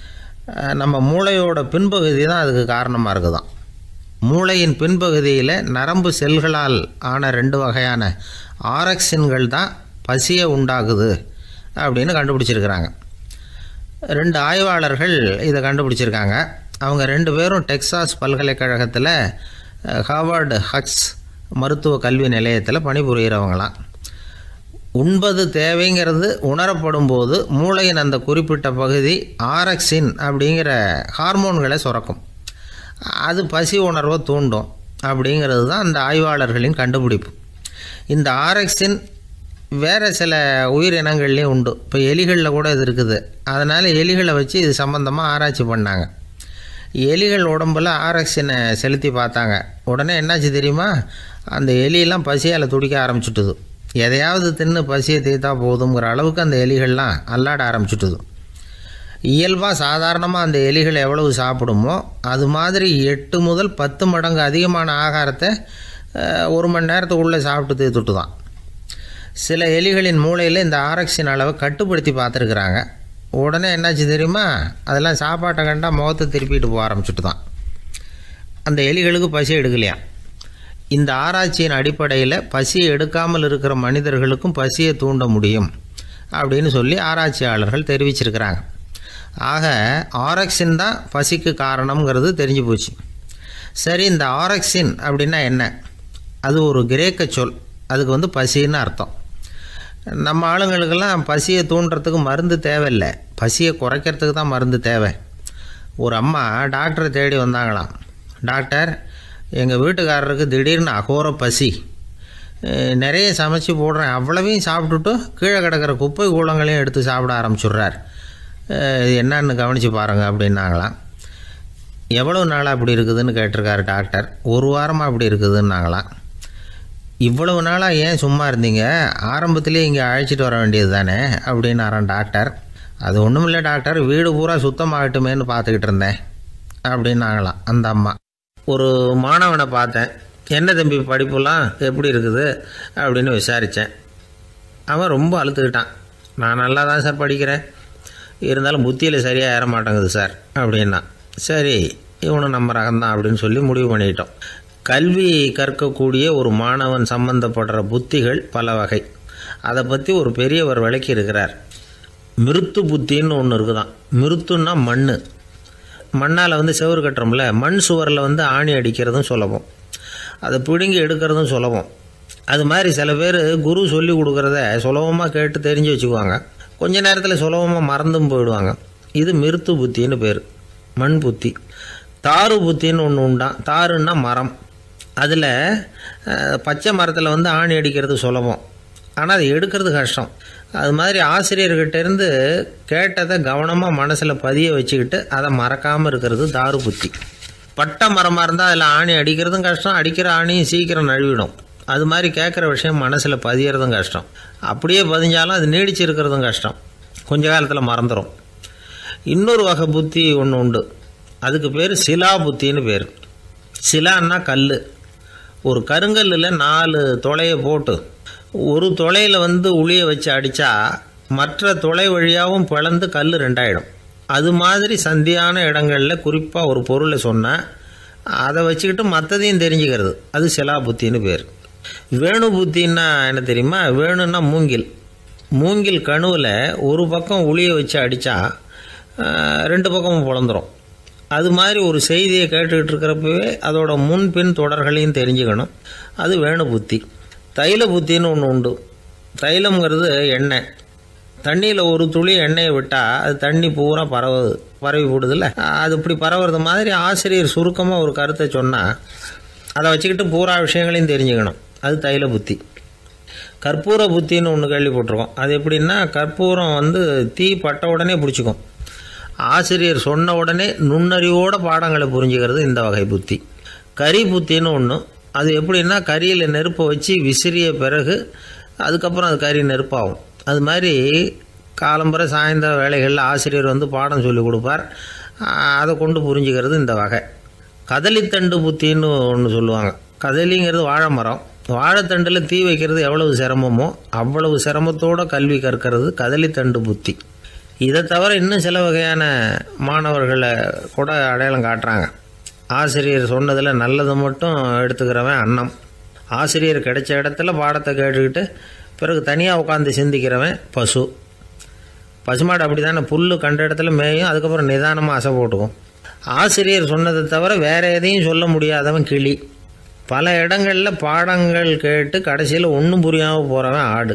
[SPEAKER 1] நம்ம மூளையோட பின்பகுதி தான் அதுக்கு காரணமாக இருக்குதாம். மூளையின் பின்பகுதியில் நரம்பு செல்களால் ஆன ரெண்டு வகையான ஆரக்சின்கள் தான் பசியை உண்டாகுது அப்படின்னு கண்டுபிடிச்சிருக்கிறாங்க. ரெண்டு ஆய்வாளர்கள் இதை கண்டுபிடிச்சிருக்காங்க. அவங்க ரெண்டு பேரும் டெக்சாஸ் பல்கலைக்கழகத்தில் ஹார்வர்டு ஹக்ஸ் மருத்துவ கல்வி நிலையத்தில் பணிபுரிகிறவங்களாம். உண்பது தேவைங்கிறது உணரப்படும் போது மூளையின் அந்த குறிப்பிட்ட பகுதி ஆரக்சின் அப்படிங்கிற ஹார்மோன்களை சுரக்கும். அது பசி உணர்வை தூண்டும் அப்படிங்கிறது தான் அந்த ஆய்வாளர்களின் கண்டுபிடிப்பு. இந்த ஆரக்சின் வேறு சில உயிரினங்கள்லேயும் உண்டு. இப்போ எலிகளில் கூட இது இருக்குது. அதனால் எலிகளை வச்சு இது சம்மந்தமாக ஆராய்ச்சி பண்ணாங்க. எலிகள் உடம்பில் ஆரக்சினை செலுத்தி பார்த்தாங்க. உடனே என்னாச்சு தெரியுமா? அந்த எலியெல்லாம் பசியால் துடிக்க ஆரம்பிச்சுட்டுது. எதையாவது தின்னு பசியை தீர்த்தா போதுங்கிற அளவுக்கு அந்த எலிகள்லாம் அல்லாட ஆரம்பிச்சுட்டுது. இயல்பாக சாதாரணமாக அந்த எலிகள் எவ்வளவு சாப்பிடுமோ அது மாதிரி எட்டு முதல் பத்து மடங்கு அதிகமான ஆகாரத்தை ஒரு மணி நேரத்துக்குள்ளே சாப்பிட்டு தீர்த்துட்டு தான். சில எலிகளின் மூளையில் இந்த ஆரக்சின் அளவை கட்டுப்படுத்தி பார்த்துருக்குறாங்க. உடனே என்னாச்சு தெரியுமா, அதெல்லாம் சாப்பாட்டை கண்டால் முகத்தை திருப்பிட்டு போக ஆரம்பிச்சுட்டு தான். அந்த எலிகளுக்கு பசி எடுக்கலையாம். இந்த ஆராய்ச்சியின் அடிப்படையில் பசியை எடுக்காமல் இருக்கிற மனிதர்களுக்கும் பசியை தூண்ட முடியும் அப்படின்னு சொல்லி ஆராய்ச்சியாளர்கள் தெரிவிச்சிருக்கிறாங்க. ஆக ஆரக்சின் தான் பசிக்கு காரணம்ங்கிறது தெரிஞ்சு போச்சு. சரி, இந்த ஆரக்சின் அப்படின்னா என்ன? அது ஒரு கிரேக்க சொல். அதுக்கு வந்து பசின்னு அர்த்தம். நம்ம ஆளுங்களுக்கெல்லாம் பசியை தூண்டுறதுக்கு மருந்து தேவையில்லை, பசியை குறைக்கிறதுக்கு தான் மருந்து தேவை. ஒரு அம்மா டாக்டரை தேடி வந்தாங்களாம். டாக்டர், எங்கள் வீட்டுக்காரருக்கு திடீர்னு அகோர பசி, நிறைய சமைச்சு போடுறேன், அவ்வளவையும் சாப்பிட்டுட்டு கீழே கிடக்கிற குப்பை கூலங்களையும் எடுத்து சாப்பிட ஆரம்பிச்சுட்றார், இது என்னன்னு கவனித்து பாருங்கள் அப்படின்னாங்களாம். எவ்வளோ நாளாக அப்படி இருக்குதுன்னு கேட்டிருக்காரு டாக்டர். ஒரு வாரமாக அப்படி இருக்குதுன்னாங்களாம். இவ்வளவு நாளாக ஏன் சும்மா இருந்தீங்க, ஆரம்பத்திலே இங்கே அழைச்சிட்டு வர வேண்டியது தானே அப்படின்னாரான் டாக்டர். அது ஒன்றும் இல்லை டாக்டர், வீடு பூரா சுத்தமாகட்டுமேன்னு பார்த்துக்கிட்டு இருந்தேன் அப்படின்னாங்களாம் அந்த அம்மா. ஒரு மாணவனை பார்த்தேன், என்ன தம்பி படிப்புலாம் எப்படி இருக்குது அப்படின்னு விசாரித்தேன். அவன் ரொம்ப அழுத்துக்கிட்டான். நான் நல்லா தான் சார் படிக்கிறேன், இருந்தாலும் புத்தியில் சரியாக ஏற மாட்டேங்குது சார் அப்படின்னா. சரி, இவனும் நம்ம ரகம்தான் அப்படின்னு சொல்லி முடிவு பண்ணிக்கிட்டோம். கல்வி கற்கக்கூடிய ஒரு மாணவன் சம்பந்தப்படுற புத்திகள் பல வகை. அதை பற்றி ஒரு பெரியவர் விளக்கி இருக்கிறார். மிருத்து புத்தின்னு ஒன்று இருக்குதான். மிருத்துன்னா மண். மண்ணால் வந்து செவுறு கட்டுறோம்ல, மண் சுவரில் வந்து ஆணி அடிக்கிறதும் சுலபம், அதை பிடுங்கி எடுக்கிறதும் சுலபம். அது மாதிரி சில பேர் குரு சொல்லி கொடுக்குறத சுலபமாக கேட்டு தெரிஞ்சு வச்சுக்குவாங்க, கொஞ்ச நேரத்தில் சுலபமாக மறந்தும் போயிடுவாங்க. இது மிருத்து புத்தின்னு பேர், மண் புத்தி. தாரு புத்தின்னு ஒன்று உண்டான். தாருன்னா மரம். அதில் பச்சை மரத்தில் வந்து ஆணி அடிக்கிறது சுலபம், ஆனால் அதை எடுக்கிறது கஷ்டம். அது மாதிரி ஆசிரியர்கிட்டேருந்து கேட்டதை கவனமாக மனசில் பதிய வச்சுக்கிட்டு அதை மறக்காமல் இருக்கிறது தாரு புத்தி. பட்டை மரமாக இருந்தால் அதில் ஆணி அடிக்கிறதும் கஷ்டம், அடிக்கிற ஆணியும் சீக்கிரம் நழுவிடும். அது மாதிரி கேட்குற விஷயம் மனசில் பதியறதும் கஷ்டம். அப்படியே பதிஞ்சாலும் அது நீடிச்சு இருக்கிறதும் கஷ்டம், கொஞ்ச காலத்தில் மறந்துடும். இன்னொரு வகை புத்தி ஒன்று உண்டு, அதுக்கு பேர் சிலா புத்தின்னு பேர். சிலான்னா கல். ஒரு கருங்கல்லில் நாலு துளையை போட்டு ஒரு துளையில் வந்து உளியை வச்சு அடித்தா மற்ற துளை வழியாகவும் பிளந்து கல் ரெண்டாயிடும். அது மாதிரி சந்தியான இடங்களில் குறிப்பாக ஒரு பொருளை சொன்னால் அதை வச்சுக்கிட்டு மற்றதையும் தெரிஞ்சுக்கிறது, அது சிலா புத்தின்னு பேர். வேணு புத்தின்னா என்ன தெரியுமா? வேணுன்னா மூங்கில். மூங்கில் கணுவில் ஒரு பக்கம் உளியை வச்சு அடித்தா ரெண்டு பக்கமும் பிளந்துடும். அது மாதிரி ஒரு செய்தியை கேட்டுக்கிட்டு இருக்கிறப்பவே அதோட முன்பின் தொடர்களையும் தெரிஞ்சுக்கணும், அது வேணு புத்தி. தைல புத்தின்னு ஒன்று உண்டு. தைலம்ங்கிறது எண்ணெய். தண்ணியில் ஒரு துளி எண்ணெயை விட்டால் அது தண்ணி பூரா பரவுது, பரவி போடுதில்ல, அது இப்படி பரவுறது மாதிரி ஆசிரியர் சுருக்கமாக ஒரு கருத்தை சொன்னால் அதை வச்சுக்கிட்டு பூரா விஷயங்களையும் தெரிஞ்சுக்கணும், அது தைல புத்தி. கற்பூர புத்தின்னு ஒன்று கேள்விப்பட்டிருக்கோம். அது எப்படின்னா, கற்பூரம் வந்து தீ பட்ட உடனே பிடிச்சிக்கும். ஆசிரியர் சொன்ன உடனே நுண்ணறிவோட பாடங்களை புரிஞ்சுக்கிறது இந்த வகை புத்தி. கரி புத்தின்னு ஒன்று. அது எப்படின்னா, கரியில் நெருப்பை வச்சு விசிறிய பிறகு அதுக்கப்புறம் அது கறி நெருப்பாகும். அது மாதிரி காலம்பரை சாயந்தர வேலைகளில் ஆசிரியர் வந்து பாடம் சொல்லி கொடுப்பார், அதை கொண்டு புரிஞ்சுக்கிறது இந்த வகை. கதலித்தண்டு புத்தின்னு ஒன்று சொல்லுவாங்க. கதலிங்கிறது வாழை மரம். வாழைத்தண்டில் தீ வைக்கிறது எவ்வளவு சிரமமோ அவ்வளவு சிரமத்தோடு கல்வி கற்கிறது கதலித்தண்டு புத்தி. இதை தவிர இன்னும் சில வகையான மாணவர்களை கூட அடையாளம் காட்டுறாங்க. ஆசிரியர் சொன்னதில் நல்லதை மட்டும் எடுத்துக்கிறவன் அன்னம். ஆசிரியர் கிடைச்ச இடத்துல பாடத்தை கேட்டுக்கிட்டு பிறகு தனியாக உட்காந்து சிந்திக்கிறவன் பசு. பசுமாடு அப்படி தானே, புல் கண்ட இடத்துல மேயும், அதுக்கப்புறம் நிதானமாக அசை போட்டுக்கும். ஆசிரியர் சொன்னதை தவிர வேறு எதையும் சொல்ல முடியாதவன் கிளி. பல இடங்களில் பாடங்கள் கேட்டு கடைசியில் ஒன்றும் புரியாமல் போகிறவன் ஆடு.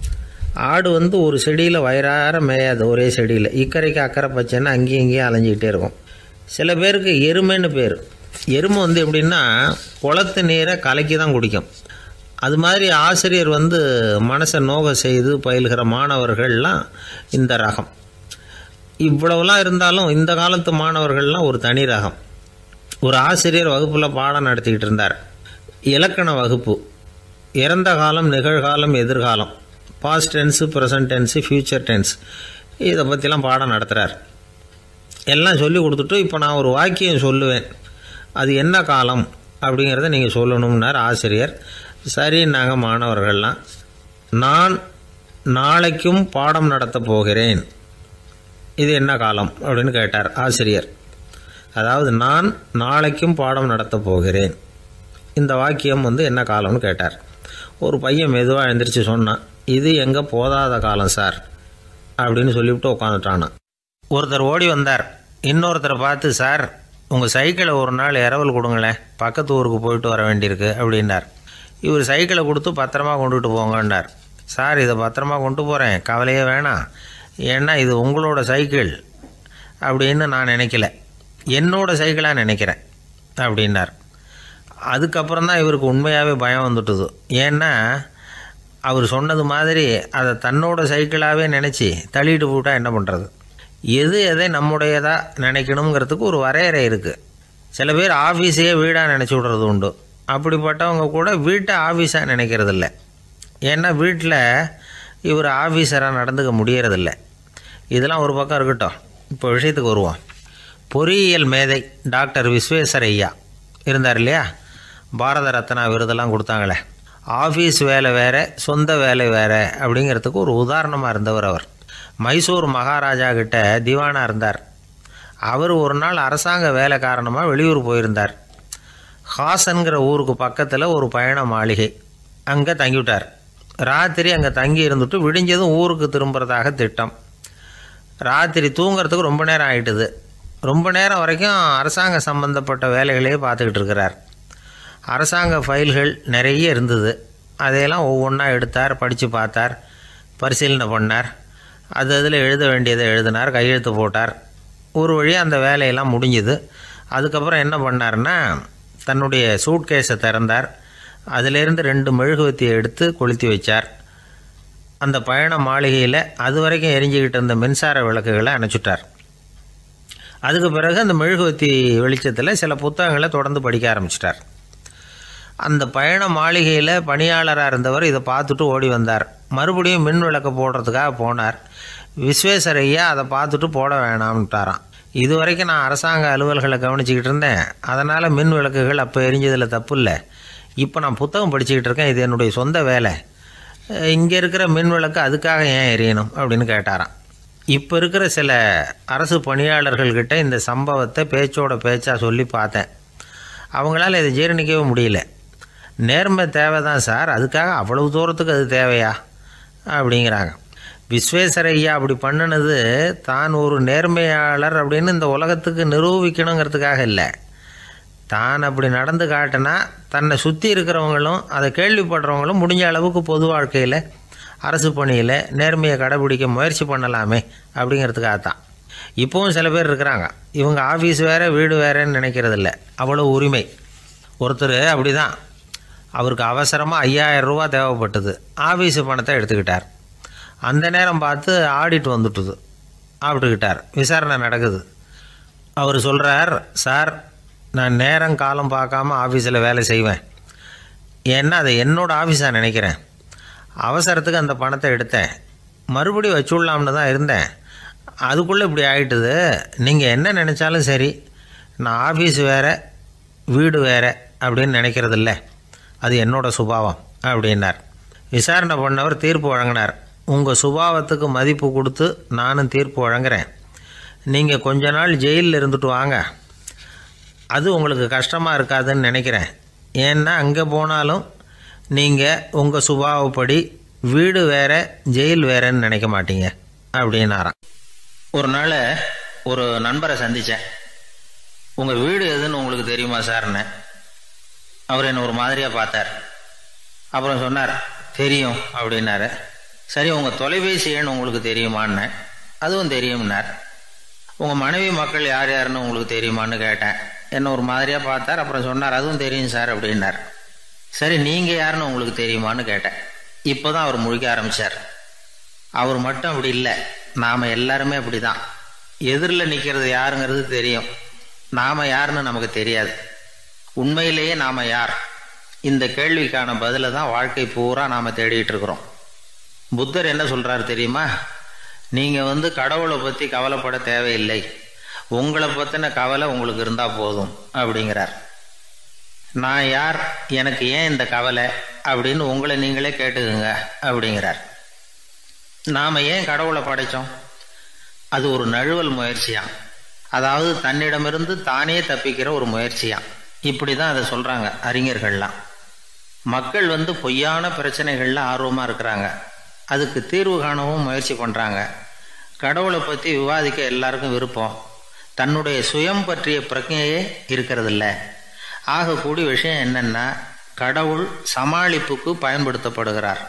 [SPEAKER 1] ஆடு வந்து ஒரு செடியில் வயிறார மேயாது, ஒரே செடியில் இக்கரைக்கு அக்கறை பச்சைன்னா அங்கேயும் இங்கேயும் அலைஞ்சிக்கிட்டே இருக்கும். சில பேருக்கு எருமைன்னு பேர். எருமை வந்து எப்படின்னா குளத்து நீரை கலக்கி தான் குடிக்கும். அது மாதிரி ஆசிரியர் வந்து மனசை நோக செய்து பயில்கிற மாணவர்கள்லாம் இந்த ரகம். இவ்வளவுலாம் இருந்தாலும் இந்த காலத்து மாணவர்கள்லாம் ஒரு தனி ரகம். ஒரு ஆசிரியர் வகுப்பில் பாடம் நடத்திக்கிட்டு இருந்தார். இலக்கண வகுப்பு. இறந்த காலம், நிகழ்காலம், எதிர்காலம், past tense, present tense, future tense, இதை பற்றிலாம் பாடம் நடத்துகிறார். எல்லாம் சொல்லி கொடுத்துட்டு இப்போ நான் ஒரு வாக்கியம் சொல்லுவேன், அது என்ன காலம் அப்படிங்கிறத நீங்கள் சொல்லணும்னார் ஆசிரியர். சரி, நாங்கள் மாணவர்கள்லாம் நான் நாளைக்கும் பாடம் நடத்தப் போகிறேன். இது என்ன காலம் அப்படின்னு கேட்டார் ஆசிரியர். அதாவது நான் நாளைக்கும் பாடம் நடத்தப் போகிறேன், இந்த வாக்கியம் வந்து என்ன காலம்னு கேட்டார். ஒரு பையன் மெதுவாக எழுந்திரிச்சு சொன்னான், இது எங்கே போதாத காலம் சார் அப்படின்னு சொல்லிவிட்டு உட்காந்துட்டானான். ஒருத்தர் ஓடி வந்தார். இன்னொருத்தரை பார்த்து, சார் உங்கள் சைக்கிளை ஒரு நாள் இரவல் கொடுங்களேன், பக்கத்து ஊருக்கு போயிட்டு வர வேண்டியிருக்கு அப்படின்னார். இவர் சைக்கிளை கொடுத்து பத்திரமா கொண்டுகிட்டு போங்கன்னார். சார் இதை பத்திரமா கொண்டு போகிறேன், கவலையே வேணாம், ஏன்னா இது உங்களோட சைக்கிள் அப்படின்னு நான் நினைக்கல, என்னோட சைக்கிளாக நினைக்கிறேன் அப்படின்னார். அதுக்கப்புறம் தான் இவருக்கு உண்மையாகவே பயம் வந்துட்டுது. ஏன்னா அவர் சொன்னது மாதிரி அதை தன்னோட சைக்கிளாகவே நினச்சி தள்ளிட்டு போட்டால் என்ன பண்ணுறது? எது எதை நம்முடையதாக நினைக்கணுங்கிறதுக்கு ஒரு வரையறை இருக்குது. சில பேர் ஆஃபீஸையே வீடாக நினச்சி விடுறது உண்டு. அப்படிப்பட்டவங்க கூட வீட்டை ஆஃபீஸாக நினைக்கிறதில்ல. ஏன்னா வீட்டில் இவர் ஆஃபீஸராக நடந்துக்க முடியறதில்ல. இதெல்லாம் ஒரு பக்கம் இருக்கட்டும், இப்போ விஷயத்துக்கு வருவோம். பொறியியல் மேதை டாக்டர் விஸ்வேஸ்வரய்யா இருந்தார் இல்லையா, பாரத ரத்னா விருதெல்லாம் கொடுத்தாங்களே. ஆஃபீஸ் வேலை வேறு, சொந்த வேலை வேறு அப்படிங்கிறதுக்கு ஒரு உதாரணமாக இருந்தவர் அவர். மைசூர் மகாராஜா கிட்ட திவானாக இருந்தார். அவர் ஒரு நாள் அரசாங்க வேலை காரணமாக வெளியூர் போயிருந்தார். ஹாசன்கிற ஊருக்கு பக்கத்தில் ஒரு பயண மாளிகை, அங்கே தங்கிவிட்டார். ராத்திரி அங்கே தங்கி இருந்துட்டு விடிஞ்சதும் ஊருக்கு திரும்புறதாக திட்டம். ராத்திரி தூங்கிறதுக்கு ரொம்ப நேரம் ஆகிட்டுது. ரொம்ப நேரம் வரைக்கும் அரசாங்க சம்பந்தப்பட்ட வேலைகளையே பார்த்துக்கிட்டு இருக்கிறார். அரசாங்க ஃபைல்கள் நிறைய இருந்தது. அதையெல்லாம் ஒவ்வொன்றா எடுத்தார், படித்து பார்த்தார், பரிசீலனை பண்ணார், அது அதில் எழுத வேண்டியதை எழுதினார், கையெழுத்து போட்டார். ஒரு வழியாக அந்த வேலையெல்லாம் முடிஞ்சுது. அதுக்கப்புறம் என்ன பண்ணார்னா, தன்னுடைய சூட்கேஸை திறந்தார். அதிலேருந்து ரெண்டு மெழுகுவத்தியை எடுத்து கொளுத்தி வச்சார். அந்த பயண மாளிகையில் அது வரைக்கும் எரிஞ்சிக்கிட்டு இருந்த மின்சார விளக்குகளை அணைச்சிட்டார். அதுக்கு பிறகு அந்த மெழுகுவத்தி வெளிச்சத்தில் சில புத்தகங்களை தொடர்ந்து படிக்க ஆரம்பிச்சிட்டார். அந்த பயண மாளிகையில் பணியாளராக இருந்தவர் இதை பார்த்துட்டு ஓடி வந்தார். மறுபடியும் மின் விளக்கு போடுறதுக்காக போனார். விஸ்வேஸ்வரய்யா அதை பார்த்துட்டு போட வேணாம்ட்டாராம். இது வரைக்கும் நான் அரசாங்க அலுவல்களை கவனிச்சிக்கிட்டு இருந்தேன், அதனால் மின் விளக்குகள் அப்போ எரிஞ்சதில் தப்பு இல்லை. இப்போ நான் புத்தகம் படிச்சுக்கிட்டு இருக்கேன், இது என்னுடைய சொந்த வேலை, இங்கே இருக்கிற மின் விளக்கு அதுக்காக ஏன் எரியணும் அப்படின்னு கேட்டாராம். இப்போ இருக்கிற சில அரசு பணியாளர்கள்கிட்ட இந்த சம்பவத்தை பேச்சோட பேச்சாக சொல்லி பார்த்தேன். அவங்களால இதை ஜீரணிக்கவே முடியல. நேர்மை தேவை தான் சார், அதுக்காக அவ்வளவு தூரத்துக்கு அது தேவையா அப்படிங்கிறாங்க. விஸ்வேஸ்வரய்யா அப்படி பண்ணினது தான் ஒரு நேர்மையாளர் அப்படின்னு இந்த உலகத்துக்கு நிரூபிக்கணுங்கிறதுக்காக இல்லை. தான் அப்படி நடந்து காட்டினா தன்னை சுற்றி இருக்கிறவங்களும் அதை கேள்விப்படுறவங்களும் முடிஞ்ச அளவுக்கு பொது வாழ்க்கையில் அரசு பணியில் நேர்மையை கடைபிடிக்க முயற்சி பண்ணலாமே அப்படிங்கிறதுக்காக தான். இப்போவும் சில பேர் இருக்கிறாங்க, இவங்க ஆஃபீஸ் வேறு வீடு வேறேன்னு நினைக்கிறதில்ல, அவ்வளோ உரிமை. ஒருத்தர் அப்படி தான், அவருக்கு அவசரமாக ஐயாயிரம் ரூபா தேவைப்பட்டது. ஆஃபீஸு பணத்தை எடுத்துக்கிட்டார். அந்த நேரம் பார்த்து ஆடிட் வந்துட்டுது, ஆப்பிட்டுக்கிட்டார். விசாரணை நடக்குது. அவர் சொல்கிறார், சார் நான் நேரம் காலம் பார்க்காம ஆஃபீஸில் வேலை செய்வேன், ஏன்னா அதை என்னோடய ஆஃபீஸாக நினைக்கிறேன். அவசரத்துக்கு அந்த பணத்தை எடுத்தேன், மறுபடியும் வச்சுடலாம்னு தான் இருந்தேன், அதுக்குள்ளே இப்படி ஆகிட்டுது. நீங்கள் என்ன நினச்சாலும் சரி, நான் ஆஃபீஸ் வேறு வீடு வேறு அப்படின்னு நினைக்கிறதில்ல, அது என்னோடய சுபாவம் அப்படின்னார். விசாரணை பண்ணவர் தீர்ப்பு வழங்கினார். உங்கள் சுபாவத்துக்கு மதிப்பு கொடுத்து நானும் தீர்ப்பு வழங்குறேன். நீங்கள் கொஞ்ச நாள் ஜெயிலில் இருந்துட்டு வாங்க, அது உங்களுக்கு கஷ்டமாக இருக்காதுன்னு நினைக்கிறேன். ஏன்னா அங்கே போனாலும் நீங்கள் உங்கள் சுபாவப்படி வீடு வேறு ஜெயில் வேறேன்னு நினைக்க மாட்டீங்க அப்படின்னாராம். ஒரு நாள் ஒரு நண்பரை சந்தித்தேன். உங்கள் வீடு எதுன்னு உங்களுக்கு தெரியுமா சார்ன்னு. அவர் என்னை ஒரு மாதிரியாக பார்த்தார். அப்புறம் சொன்னார், தெரியும் அப்படின்னாரு. சரி, உங்கள் தொலைபேசி எண் உங்களுக்கு தெரியுமான்னு. அதுவும் தெரியும்னார். உங்கள் மனைவி மக்கள் யார் யாருன்னு உங்களுக்கு தெரியுமான்னு கேட்டேன். என்னை ஒரு மாதிரியாக பார்த்தார். அப்புறம் சொன்னார், அதுவும் தெரியும் சார் அப்படின்னார். சரி, நீங்கள் யாருன்னு உங்களுக்கு தெரியுமான்னு கேட்டேன். இப்போ தான் அவர் முழிக்க ஆரம்பித்தார். அவர் மட்டும் அப்படி இல்லை, நாம் எல்லாருமே அப்படி தான். எதிரில் நிற்கிறது யாருங்கிறது தெரியும், நாம் யாருன்னு நமக்கு தெரியாது. உண்மையிலேயே நாம் யார்? இந்த கேள்விக்கான பதிலை தான் வாழ்க்கை பூரா நாம் தேடிட்டு இருக்கிறோம். புத்தர் என்ன சொல்கிறாரு தெரியுமா? நீங்கள் வந்து கடவுளை பற்றி கவலைப்பட தேவையில்லை, உங்களை பற்றின கவலை உங்களுக்கு இருந்தால் போதும் அப்படிங்கிறார். நான் யார், எனக்கு ஏன் இந்த கவலை அப்படின்னு உங்களை நீங்களே கேட்டுக்குங்க அப்படிங்கிறார். நாம் ஏன் கடவுளை படைத்தோம்? அது ஒரு நழுவல் முயற்சியாம். அதாவது தன்னிடமிருந்து தானே தப்பிக்கிற ஒரு முயற்சியாம். இப்படி தான் அதை சொல்கிறாங்க அறிஞர்கள்லாம். மக்கள் வந்து பொய்யான பிரச்சனைகளில் ஆர்வமாக இருக்கிறாங்க, அதுக்கு தீர்வு காணவும் முயற்சி பண்ணுறாங்க. கடவுளை பற்றி விவாதிக்க எல்லாருக்கும் விருப்பம், தன்னுடைய சுயம் பற்றிய பிரஜையே இருக்கிறதில்ல. ஆகக்கூடிய விஷயம் என்னென்னா, கடவுள் சமாளிப்புக்கு பயன்படுத்தப்படுகிறார்.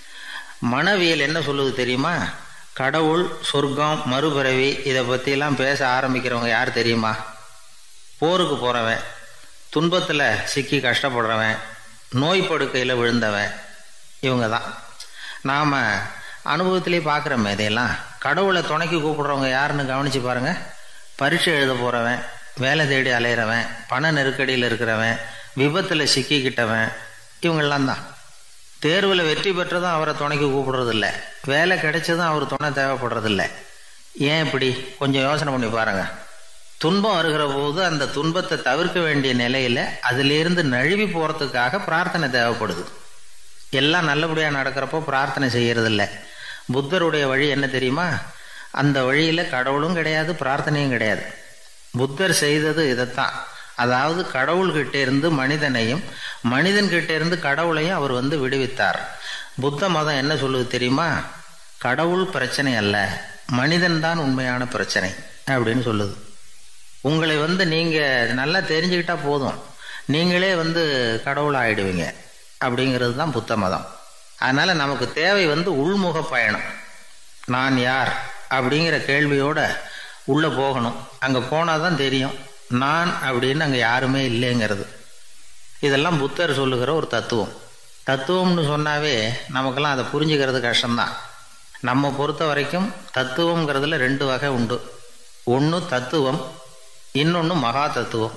[SPEAKER 1] மனவியல் என்ன சொல்லுது தெரியுமா? கடவுள், சொர்க்கம், மறுபிறவி இதை பற்றிலாம் பேச ஆரம்பிக்கிறவங்க யார் தெரியுமா? போருக்கு போகிறவன், துன்பத்தில் சிக்கி கஷ்டப்படுறவன், நோய் படுக்கையில் விழுந்தவன், இவங்க தான். நாம் அனுபவத்திலே பார்க்குறோமே இதையெல்லாம். கடவுளை துணைக்கு கூப்பிடுறவங்க யாருன்னு கவனித்து பாருங்கள். பரீட்சை எழுத போகிறவன், வேலை தேடி அலையிறவன், பண நெருக்கடியில் இருக்கிறவன், விபத்தில் சிக்கிக்கிட்டவன், இவங்கெல்லாம் தான். தேர்வில் வெற்றி பெற்றதும் அவரை துணைக்கு கூப்பிடுறதில்ல, வேலை கிடைச்சதும் அவர் துணை தேவைப்படுறதில்ல. ஏன் இப்படி? கொஞ்சம் யோசனை பண்ணி பாருங்கள். துன்பம் வருகிற போது அந்த துன்பத்தை தவிர்க்க வேண்டிய நிலையில் அதிலிருந்து நழுவி போகிறதுக்காக பிரார்த்தனை தேவைப்படுது. எல்லாம் நல்லபடியாக நடக்கிறப்போ பிரார்த்தனை செய்யறதில்ல. புத்தருடைய வழி என்ன தெரியுமா? அந்த வழியில் கடவுளும் கிடையாது, பிரார்த்தனையும் கிடையாது. புத்தர் செய்தது இதைத்தான். அதாவது கடவுள்கிட்ட இருந்து மனிதனையும், மனிதன்கிட்ட இருந்து கடவுளையும் அவர் வந்து விடுவித்தார். புத்த மதம் என்ன சொல்லுது தெரியுமா? கடவுள் பிரச்சனை அல்ல, மனிதன்தான் உண்மையான பிரச்சனை அப்படின்னு சொல்லுது. உங்களை வந்து நீங்கள் நல்லா தெரிஞ்சுக்கிட்டா போதும், நீங்களே வந்து கடவுள் ஆகிடுவீங்க அப்படிங்கிறது தான் புத்த மதம். அதனால் நமக்கு தேவை வந்து உள்முக பயணம். நான் யார் அப்படிங்கிற கேள்வியோட உள்ளே போகணும். அங்கே போனால் தான் தெரியும் நான் அப்படின்னு அங்கே யாருமே இல்லைங்கிறது. இதெல்லாம் புத்தர் சொல்லுகிற ஒரு தத்துவம். தத்துவம்னு சொன்னாவே நமக்கெல்லாம் அதை புரிஞ்சுக்கிறது கஷ்டம்தான். நம்ம பொறுத்த வரைக்கும் தத்துவங்கிறதுல ரெண்டு வகை உண்டு. ஒன்று தத்துவம், இன்னொன்று மகா தத்துவம்.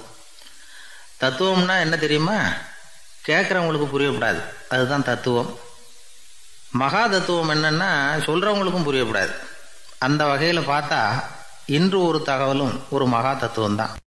[SPEAKER 1] தத்துவம்னா என்ன தெரியுமா? கேட்குறவங்களுக்கு புரியப்படாது, அதுதான் தத்துவம். மகா தத்துவம் என்னன்னா சொல்கிறவங்களுக்கும் புரியப்படாது. அந்த வகையில் பார்த்தா இன்று ஒரு தகவலும் ஒரு மகா தத்துவம் தான்.